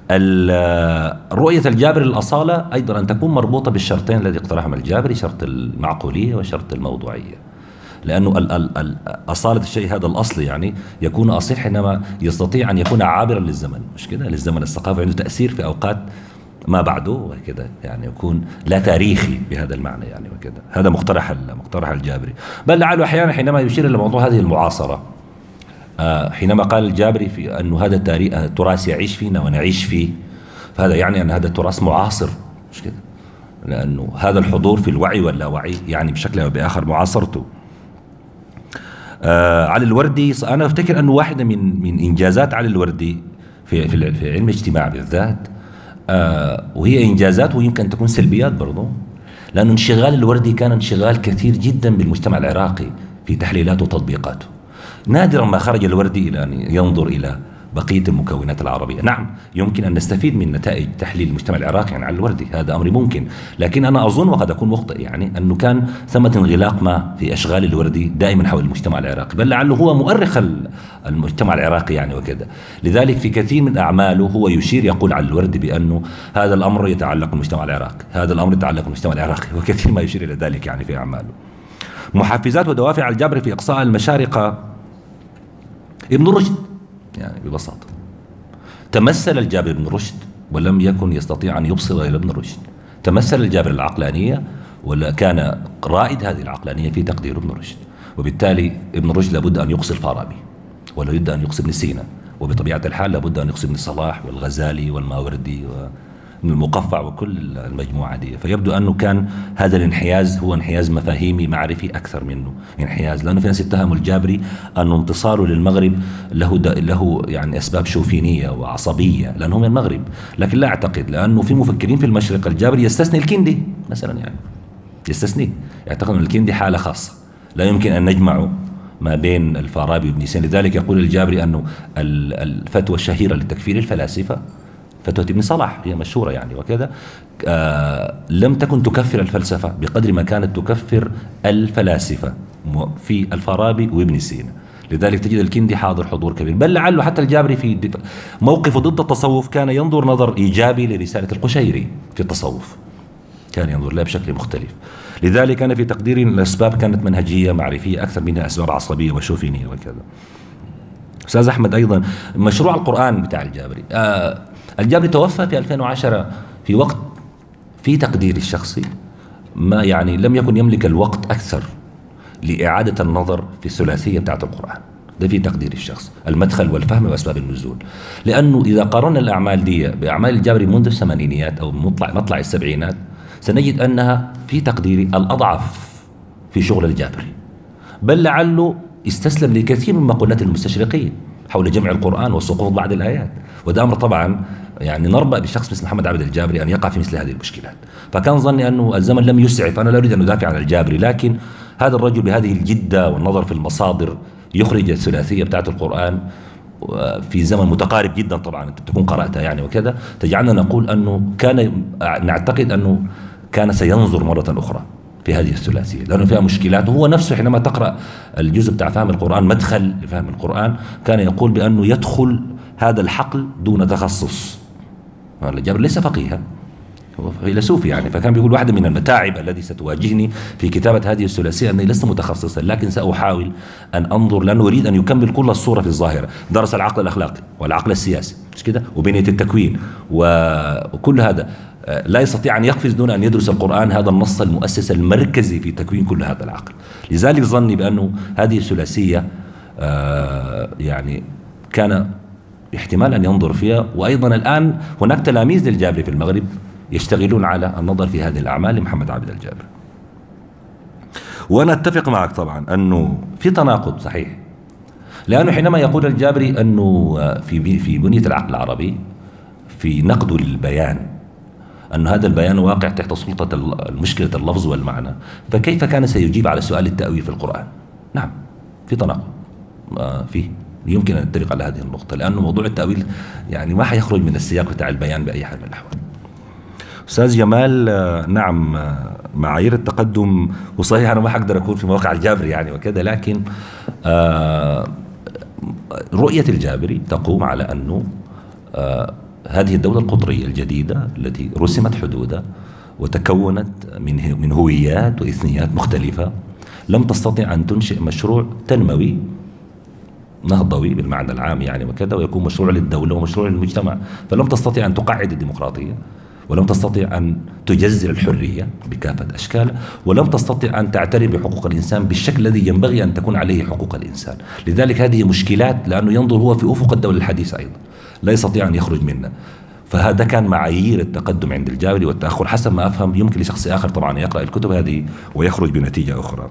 رؤية الجابري للأصالة أيضا أن تكون مربوطة بالشرطين الذي اقترحهم الجابري، شرط المعقولية وشرط الموضوعية، لأنه ال ال ال أصالة الشيء هذا الأصل يعني يكون أصيل حينما يستطيع أن يكون عابرا للزمن، مش كده؟ للزمن الثقافي عنده تأثير في أوقات ما بعده وكذا، يعني يكون لا تاريخي بهذا المعنى يعني وكذا. هذا مقترح مقترح الجابري. بل لعله أحيانا حينما يشير إلى موضوع هذه المعاصرة، حينما قال الجابري في أنه هذا التراث يعيش فينا ونعيش فيه، فهذا يعني أن هذا التراث معاصر، مش كده؟ لأنه هذا الحضور في الوعي واللاوعي يعني بشكل أو بآخر معاصرته. آه علي الوردي، أنا أفتكر أنه واحدة من من إنجازات علي الوردي في في, في علم الاجتماع بالذات، آه وهي إنجازات ويمكن أن تكون سلبيات برضو، لأنه انشغال الوردي كان انشغال كثير جدا بالمجتمع العراقي في تحليلاته وتطبيقاته. نادرا ما خرج الوردي إلى أن ينظر إلى بقية المكونات العربية. نعم، يمكن أن نستفيد من نتائج تحليل المجتمع العراقي عن الوردي، هذا أمر ممكن، لكن أنا أظن وقد أكون مخطئ يعني أنه كان ثمة انغلاق ما في أشغال الوردي دائما حول المجتمع العراقي، بل لعله هو مؤرخ المجتمع العراقي يعني وكذا. لذلك في كثير من أعماله هو يشير يقول على الوردي بأنه هذا الأمر يتعلق بالمجتمع العراقي، هذا الأمر يتعلق بالمجتمع العراقي، وكثير ما يشير إلى ذلك يعني في أعماله. محفزات ودوافع الجابري في إقصاء المشارقة، ابن رشد يعني ببساطة. تمثل الجابر بن رشد ولم يكن يستطيع أن يبصر إلى ابن رشد. تمثل الجابر العقلانية ولا كان رائد هذه العقلانية في تقدير ابن رشد، وبالتالي ابن رشد لابد أن يقصي الفارابي، ولابد أن يقصي ابن سينا، وبطبيعة الحال لابد أن يقصي ابن صلاح والغزالي والماوردي وابن المقفع وكل المجموعة دي. فيبدو أنه كان هذا الانحياز هو انحياز مفاهيمي معرفي أكثر منه انحياز، لأنه في ناس اتهموا الجابري أنه انتصاره للمغرب له له يعني أسباب شوفينية وعصبية لأنه من المغرب، لكن لا أعتقد، لأنه في مفكرين في المشرق الجابري يستثني الكندي مثلا، يعني يستثني، يعتقد أن الكندي حالة خاصة لا يمكن أن نجمعه ما بين الفارابي وابن سينا. لذلك يقول الجابري أنه الفتوى الشهيرة لتكفير الفلاسفة فتوى ابن صلاح هي مشهورة يعني وكذا، آه لم تكن تكفر الفلسفة بقدر ما كانت تكفر الفلاسفة في الفارابي وابن سينا. لذلك تجد الكندي حاضر حضور كبير، بل لعله حتى الجابري في موقفه ضد التصوف كان ينظر نظر إيجابي لرسالة القشيري في التصوف، كان ينظر لها بشكل مختلف. لذلك أنا في تقديري الأسباب كانت منهجية معرفية أكثر منها أسباب عصبية وشوفينية وكذا. أستاذ أحمد، أيضا مشروع القرآن بتاع الجابري، آه الجابري توفى في ألفين وعشرة في وقت في تقديري الشخصي ما يعني لم يكن يملك الوقت أكثر لإعادة النظر في الثلاثية بتاعت القرآن، ده في تقديري الشخصي، المدخل والفهم وأسباب النزول. لأنه إذا قارنا الأعمال دي بأعمال الجابري منذ الثمانينيات أو مطلع مطلع السبعينات سنجد أنها في تقديري الأضعف في شغل الجابري، بل لعله استسلم لكثير من مقولات المستشرقين حول جمع القرآن وسقوط بعض الآيات، وده أمر طبعا يعني نربأ بشخص مثل محمد عبد الجابري أن يقع في مثل هذه المشكلات. فكان ظني أنه الزمن لم يسعف، أنا لا أريد أن أدافع عن الجابري، لكن هذا الرجل بهذه الجدة والنظر في المصادر يخرج الثلاثية بتاعت القرآن في زمن متقارب جدا، طبعا أنت تكون قرأتها يعني وكذا، تجعلنا نقول أنه كان نعتقد أنه كان سينظر مرة أخرى في هذه الثلاثية، لأنه فيها مشكلات. وهو نفسه حينما تقرأ الجزء بتاع فهم القرآن، مدخل لفهم القرآن، كان يقول بأنه يدخل هذا الحقل دون تخصص. الجابري ليس فقيها، هو فيلسوف يعني، فكان بيقول واحدة من المتاعب التي ستواجهني في كتابة هذه الثلاثية أني لست متخصصا، لكن سأحاول أن أنظر، لأنه أريد أن يكمل كل الصورة في الظاهرة. درس العقل الأخلاقي والعقل السياسي، مش كده، وبنية التكوين وكل هذا، لا يستطيع أن يقفز دون أن يدرس القرآن، هذا النص المؤسس المركزي في تكوين كل هذا العقل. لذلك ظني بأنه هذه الثلاثية يعني كان احتمال أن ينظر فيها. وأيضا الآن هناك تلاميذ للجابري في المغرب يشتغلون على النظر في هذه الأعمال لمحمد عابد الجابري. وأنا أتفق معك طبعا أنه في تناقض صحيح، لأنه حينما يقول الجابري أنه في في بنية العقل العربي في نقده للبيان أن هذا البيان واقع تحت سلطة المشكلة اللفظ والمعنى، فكيف كان سيجيب على سؤال التأويل في القرآن؟ نعم في تناقض فيه، يمكن أن نتفق على هذه النقطة، لأنه موضوع التأويل يعني ما حيخرج من السياق بتاع البيان بأي حال من الأحوال. أستاذ جمال، نعم معايير التقدم، وصحيح أنا ما حقدر أكون في مواقع الجابري يعني وكذا، لكن رؤية الجابري تقوم على أنه هذه الدولة القطرية الجديدة التي رسمت حدودها وتكونت من من هويات وإثنيات مختلفة لم تستطع أن تنشئ مشروع تنموي نهضوي بالمعنى العام يعني وكذا، ويكون مشروع للدولة ومشروع للمجتمع، فلم تستطيع أن تقعد الديمقراطية، ولم تستطيع أن تجزر الحرية بكافة أشكالها، ولم تستطيع أن تعترف بحقوق الإنسان بالشكل الذي ينبغي أن تكون عليه حقوق الإنسان. لذلك هذه مشكلات، لأنه ينظر هو في أفق الدولة الحديثة أيضا، لا يستطيع أن يخرج منها. فهذا كان معايير التقدم عند الجابري والتأخر حسب ما أفهم. يمكن لشخص آخر طبعا يقرأ الكتب هذه ويخرج بنتيجة أخرى.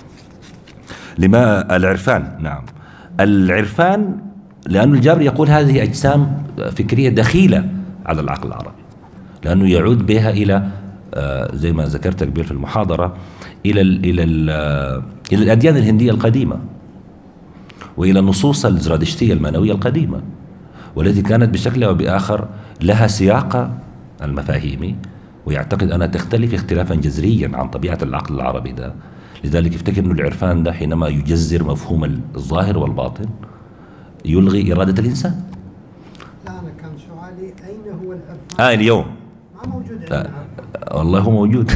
لما العرفان، نعم العرفان، لأن الجابري يقول هذه أجسام فكرية دخيلة على العقل العربي، لأنه يعود بها إلى زي ما ذكرت قبل في المحاضرة إلى ال إلى ال إلى الأديان الهندية القديمة، وإلى النصوص الزرادشتية المانوية القديمة، والتي كانت بشكل أو بآخر لها سياق المفاهيمي، ويعتقد أنها تختلف اختلافا جذريا عن طبيعة العقل العربي ده. لذلك يفتكر أن العرفان ده حينما يجزر مفهوم الظاهر والباطن يلغي إرادة الإنسان. لا أنا كان سؤالي أين هو العرفان؟ آه اليوم ما موجود عندنا. والله هو موجود.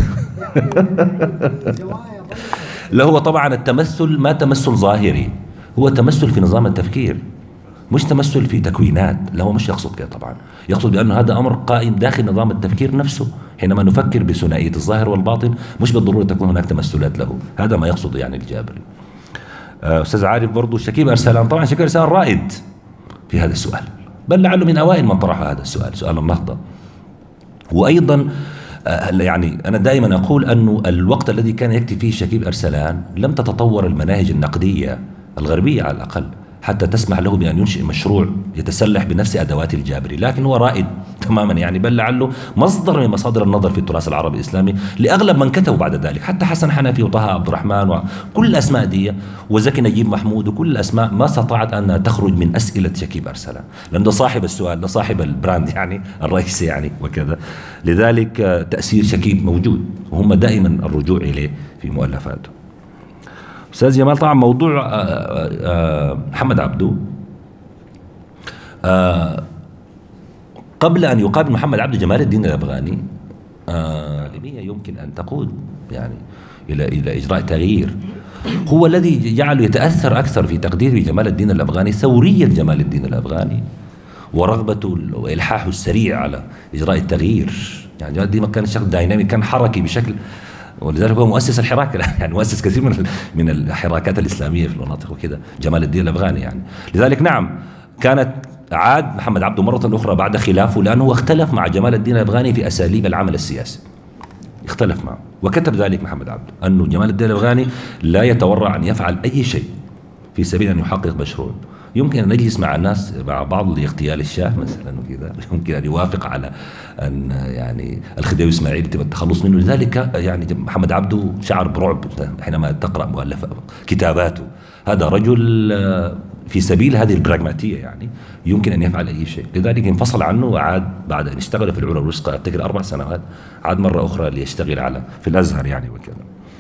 لا هو طبعا التمثل ما تمثل ظاهري، هو تمثل في نظام التفكير، مش تمثل في تكوينات. لا هو مش يقصد كده طبعا، يقصد بأن هذا أمر قائم داخل نظام التفكير نفسه. حينما نفكر بثنائية الظاهر والباطن مش بالضرورة تكون هناك تمثلات له، هذا ما يقصد يعني الجابري. أستاذ عارف برضو شكيب أرسلان، طبعا شكيب أرسلان رائد في هذا السؤال، بل لعله من أوائل من طرح هذا السؤال، سؤال النهضة. وأيضا يعني أنا دائما أقول أنه الوقت الذي كان يكتب فيه شكيب أرسلان لم تتطور المناهج النقدية الغربية على الأقل حتى تسمح له بأن ينشئ مشروع يتسلح بنفس أدوات الجابري، لكن هو رائد تماما يعني، بل لعله مصدر من مصادر النظر في التراث العربي الإسلامي لأغلب من كتبوا بعد ذلك، حتى حسن حنفي وطه عبد الرحمن وكل الأسماء دي وزكي نجيب محمود وكل الأسماء ما استطاعت أن تخرج من أسئلة شكيب أرسلان، لأنه صاحب السؤال، ده صاحب البراند يعني الرئيسي يعني وكذا. لذلك تأثير شكيب موجود، وهم دائما الرجوع إليه في مؤلفاته. أستاذ جمال، طبعا موضوع محمد عبده قبل أن يقابل محمد عبده جمال الدين الأفغاني ليبيا يمكن أن تقود يعني إلى إلى إجراء تغيير، هو الذي جعله يتأثر أكثر في تقدير جمال الدين الأفغاني ثورية جمال الدين الأفغاني ورغبته وإلحاحه السريع على إجراء التغيير. يعني جمال الدين ما كان شخص داينامي، كان حركي بشكل، ولذلك هو مؤسس الحراك يعني، مؤسس كثير من من الحراكات الإسلامية في المناطق وكذا، جمال الدين الأفغاني يعني. لذلك نعم كانت عاد محمد عبده مرة أخرى بعد خلافه، لأنه اختلف مع جمال الدين الأفغاني في أساليب العمل السياسي، اختلف معه، وكتب ذلك محمد عبده أنه جمال الدين الأفغاني لا يتورع أن يفعل أي شيء في سبيل أن يحقق مشروع. يمكن أن نجلس مع الناس مع بعض لاغتيال الشاه مثلا وكذا، يمكن أن يوافق على أن يعني الخديوي إسماعيل يتم التخلص منه. لذلك يعني محمد عبده شعر برعب حينما تقرأ مؤلف كتاباته، هذا رجل في سبيل هذه البراغماتية يعني يمكن أن يفعل أي شيء. لذلك انفصل عنه وعاد بعد أن اشتغل في العلا الوثقى أفتكر أربع سنوات، عاد مرة أخرى ليشتغل على في الأزهر يعني وكذا.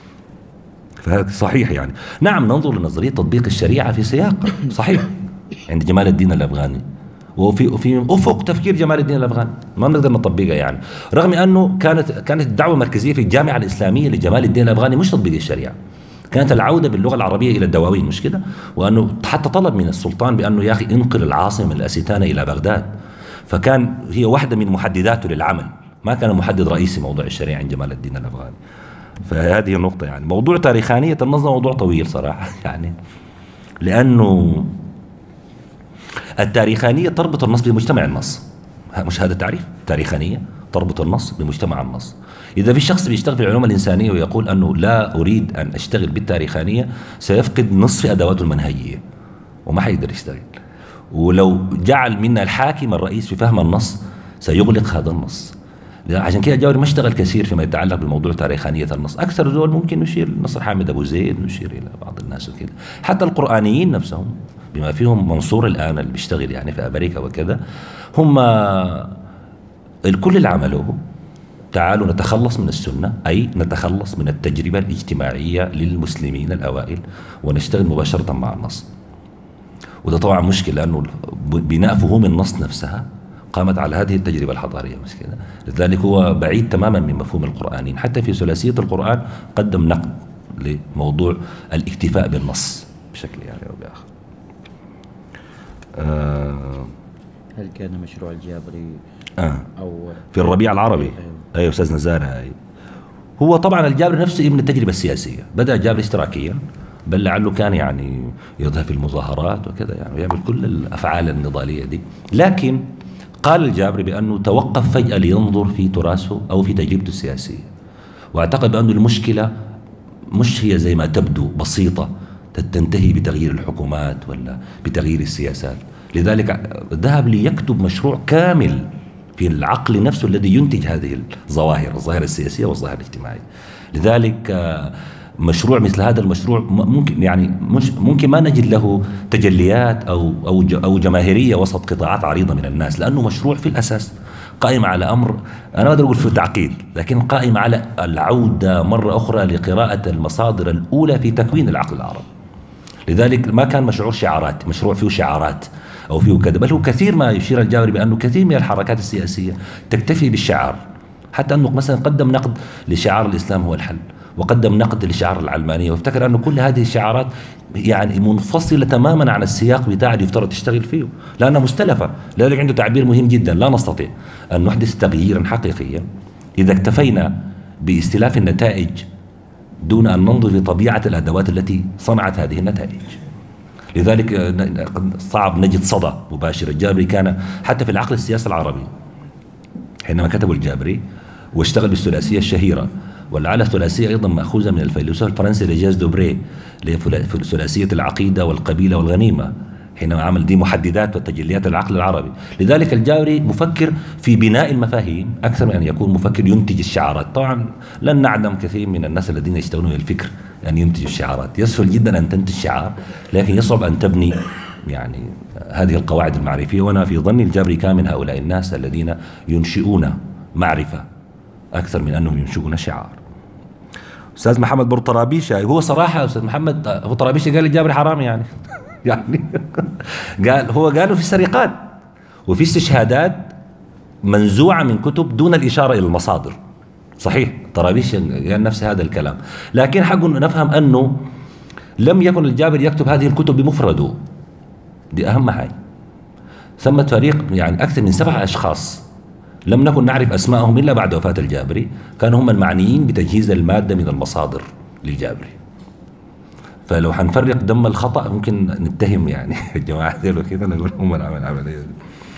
فهذا صحيح يعني. نعم ننظر لنظرية تطبيق الشريعة في سياق صحيح عند جمال الدين الأفغاني، وفي وفي افق تفكير جمال الدين الافغاني ما بنقدر نطبقها يعني، رغم انه كانت كانت الدعوه المركزيه في الجامعه الاسلاميه لجمال الدين الافغاني مش تطبيق الشريعه، كانت العوده باللغه العربيه الى الدواوين مش كده، وانه حتى طلب من السلطان بانه يا اخي انقل العاصمه من الاستانه الى بغداد، فكان هي واحده من محدداته للعمل، ما كان محدد رئيسي موضوع الشريعه عند جمال الدين الافغاني. فهذه النقطه يعني. موضوع تاريخانيه النظم موضوع طويل صراحه يعني، لانه التاريخانية تربط النص بمجتمع النص، مش هذا التعريف؟ تاريخانية تربط النص بمجتمع النص. إذا في شخص بيشتغل في العلوم الإنسانية ويقول أنه لا أريد أن أشتغل بالتاريخانية سيفقد نصف أدواته المنهجية وما حيقدر يشتغل، ولو جعل منا الحاكم الرئيس في فهم النص سيغلق هذا النص. عشان كده الجاوري ما اشتغل كثير فيما يتعلق بموضوع تاريخانية النص. أكثر دول ممكن نشير نصر حامد أبو زيد، نشير إلى بعض الناس وكده، حتى القرآنيين نفسهم بما فيهم منصور الآن اللي بيشتغل يعني في أمريكا وكذا، هم الكل اللي عملوه تعالوا نتخلص من السنة، أي نتخلص من التجربة الاجتماعية للمسلمين الأوائل ونشتغل مباشرة مع النص. وده طبعا مشكلة لأنه بناء فهوم النص نفسها قامت على هذه التجربة الحضارية مش كده، لذلك هو بعيد تماما من مفهوم القرآنين. حتى في ثلاثية القرآن قدم نقد لموضوع الاكتفاء بالنص بشكل يعني أو بآخر. آه هل كان مشروع الجابري آه أو في الربيع العربي؟ أيوة أستاذ نزارة. أي هو طبعا الجابري نفسه ابن التجربة السياسية، بدأ الجابري اشتراكيا، بل لعله كان يعني يظهر في المظاهرات وكذا يعني ويعمل كل الأفعال النضالية دي، لكن قال الجابري بأنه توقف فجأة لينظر في تراثه أو في تجربته السياسية، واعتقد بأنه المشكلة مش هي زي ما تبدو بسيطة تنتهي بتغيير الحكومات ولا بتغيير السياسات، لذلك ذهب ليكتب مشروع كامل في العقل نفسه الذي ينتج هذه الظواهر، الظاهرة السياسية والظاهرة الاجتماعية. لذلك مشروع مثل هذا المشروع ممكن يعني مش ممكن ما نجد له تجليات أو أو أو جماهيرية وسط قطاعات عريضة من الناس، لأنه مشروع في الأساس قائم على أمر أنا ما أقدر أقول في تعقيد، لكن قائم على العودة مرة أخرى لقراءة المصادر الأولى في تكوين العقل العربي. لذلك ما كان مشروع شعارات، مشروع فيه شعارات أو فيه كذا، بل هو كثير ما يشير الجاوري بأنه كثير من الحركات السياسية تكتفي بالشعار، حتى أنه مثلا قدم نقد لشعار الإسلام هو الحل، وقدم نقد لشعار العلمانية، وافتكر أنه كل هذه الشعارات يعني منفصلة تماما عن السياق بتاع اللي يفترض تشتغل فيه، لأنها مستلفة. لذلك عنده تعبير مهم جدا: لا نستطيع أن نحدث تغييرا حقيقيا إذا اكتفينا باستلاف النتائج دون أن ننظر في طبيعة الأدوات التي صنعت هذه النتائج. لذلك صعب نجد صدى مباشر. الجابري كان حتى في العقل السياسي العربي حينما كتبوا الجابري واشتغل بالثلاثية الشهيرة، ولعل الثلاثية أيضا مأخوذة من الفيلسوف الفرنسي لجاز دوبري اللي هي ثلاثية العقيدة والقبيلة والغنيمة، حينما عمل دي محددات وتجليات العقل العربي. لذلك الجابري مفكر في بناء المفاهيم أكثر من أن يكون مفكر ينتج الشعارات. طبعا لن نعدم كثير من الناس الذين يشتغلون بالفكر أن ينتجوا الشعارات، يسهل جدا أن تنتج شعار لكن يصعب أن تبني يعني هذه القواعد المعرفية. وأنا في ظني الجابري كان من هؤلاء الناس الذين ينشئون معرفة أكثر من أنهم ينشئون شعار. أستاذ محمد برطرابيشة هو صراحة أستاذ محمد هو طرابيشة قال الجابري حرامي يعني يعني قال هو قالوا في سرقات وفي استشهادات منزوعة من كتب دون الإشارة إلى المصادر. صحيح طرابيشة قال نفس هذا الكلام، لكن حق نفهم أنه لم يكن الجابري يكتب هذه الكتب بمفرده، دي أهم حاجة. ثمة فريق يعني أكثر من سبعة أشخاص لم نكن نعرف أسماءهم إلا بعد وفاة الجابري، كانوا هم المعنيين بتجهيز المادة من المصادر للجابري. فلو حنفرق دم الخطأ ممكن نتهم يعني الجماعة ديلو كده نقول هم اللي عملوا العملية دي.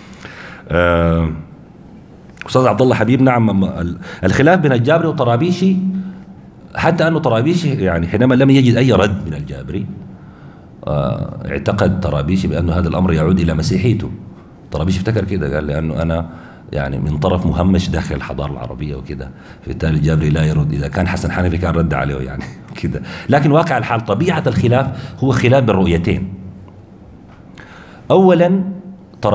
أه أستاذ عبد الله حبيب، نعم الخلاف بين الجابري وطرابيشي، حتى أنه طرابيشي يعني حينما لم يجد أي رد من الجابري أه اعتقد طرابيشي بأنه هذا الأمر يعود إلى مسيحيته. طرابيشي افتكر كده، قال لأنه أنا يعني من طرف مهمش داخل الحضارة العربية وكده، فبالتالي الجابري لا يرد. إذا كان حسن حنفي كان رد عليه يعني كده. لكن واقع الحال طبيعة الخلاف هو خلاف بالرؤيتين. أولا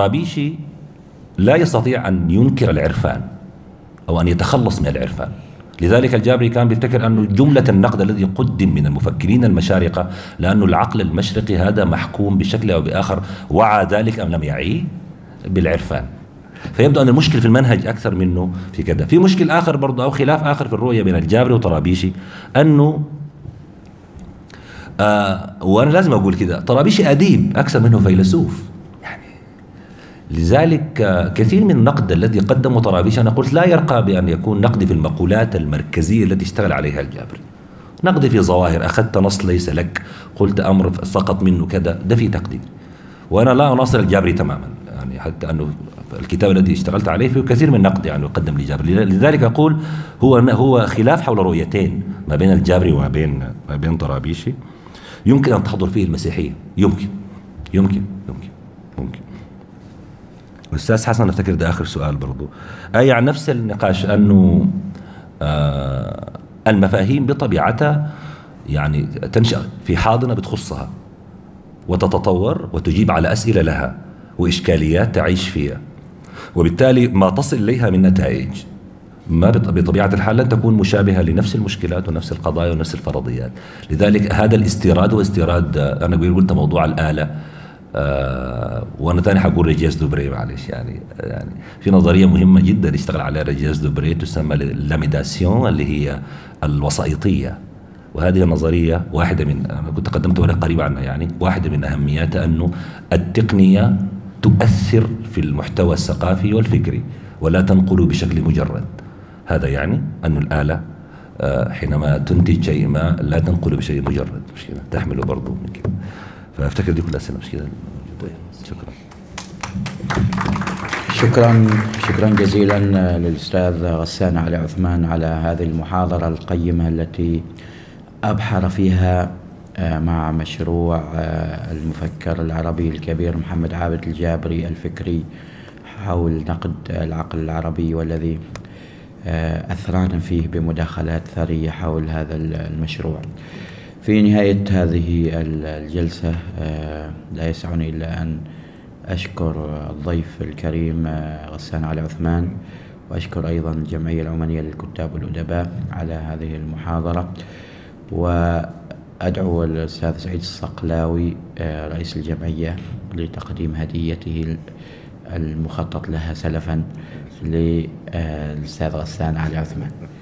طرابيشي لا يستطيع أن ينكر العرفان أو أن يتخلص من العرفان، لذلك الجابري كان بيفتكر أنه جملة النقد الذي قدم من المفكرين المشارقة لأنه العقل المشرقي هذا محكوم بشكل أو بآخر، وعى ذلك أم لم يعيه بالعرفان. فيبدو أن المشكل في المنهج أكثر منه في كذا. في مشكل آخر برضه أو خلاف آخر في الرؤية بين الجابري وطرابيشي، أنه آه وأنا لازم أقول كده، طرابيشي أديب أكثر منه فيلسوف يعني. لذلك آه كثير من النقد الذي قدمه طرابيشي أنا قلت لا يرقى بأن يكون نقد في المقولات المركزية التي اشتغل عليها الجابري. نقد في ظواهر، أخذت نص ليس لك، قلت أمر سقط منه كذا، ده في تقدير. وأنا لا أناصر الجابري تماما يعني، حتى أنه الكتاب الذي اشتغلت عليه فيه كثير من النقد يعني يقدم للجابري. لذلك أقول هو هو خلاف حول رؤيتين ما بين الجابري وما بين ما بين طرابيشي يمكن أن تحضر فيه المسيحية، يمكن يمكن يمكن ممكن. أستاذ حسن أفتكر ده آخر سؤال برضو أي عن نفس النقاش، أنه آه المفاهيم بطبيعتها يعني تنشأ في حاضنة بتخصها وتتطور وتجيب على أسئلة لها وإشكاليات تعيش فيها، وبالتالي ما تصل إليها من نتائج ما بطبيعة الحال لن تكون مشابهة لنفس المشكلات ونفس القضايا ونفس الفرضيات. لذلك هذا الاستيراد هو استيراد، أنا قلت موضوع الآلة آه وأنا ثاني حقول ريجيس دوبري معلش يعني يعني في نظرية مهمة جدا اشتغل عليها ريجيس دوبري تسمى اللاميداسيون اللي هي الوسائطية. وهذه النظرية واحدة من، أنا كنت قدمت ورقة قريبة عنها يعني، واحدة من أهمياتها أنه التقنية تؤثر في المحتوى الثقافي والفكري ولا تنقل بشكل مجرد. هذا يعني أن الآلة حينما تنتج شيء ما لا تنقل بشيء مجرد، مش كده، تحمله برضه من كده. فأفتكر دي كل الأسئلة مش كده. شكرا. شكرا شكرا جزيلا للأستاذ غسان علي عثمان على هذه المحاضرة القيمة التي أبحر فيها مع مشروع المفكر العربي الكبير محمد عابد الجابري الفكري حول نقد العقل العربي، والذي أثرانا فيه بمداخلات ثرية حول هذا المشروع. في نهاية هذه الجلسة لا يسعني إلا أن أشكر الضيف الكريم غسان علي عثمان، وأشكر أيضا الجمعية العمانية للكتاب والأدباء على هذه المحاضرة، وأدعو الأستاذ سعيد الصقلاوي رئيس الجمعية لتقديم هديته المخطط لها سلفا للأستاذ غسان علي عثمان.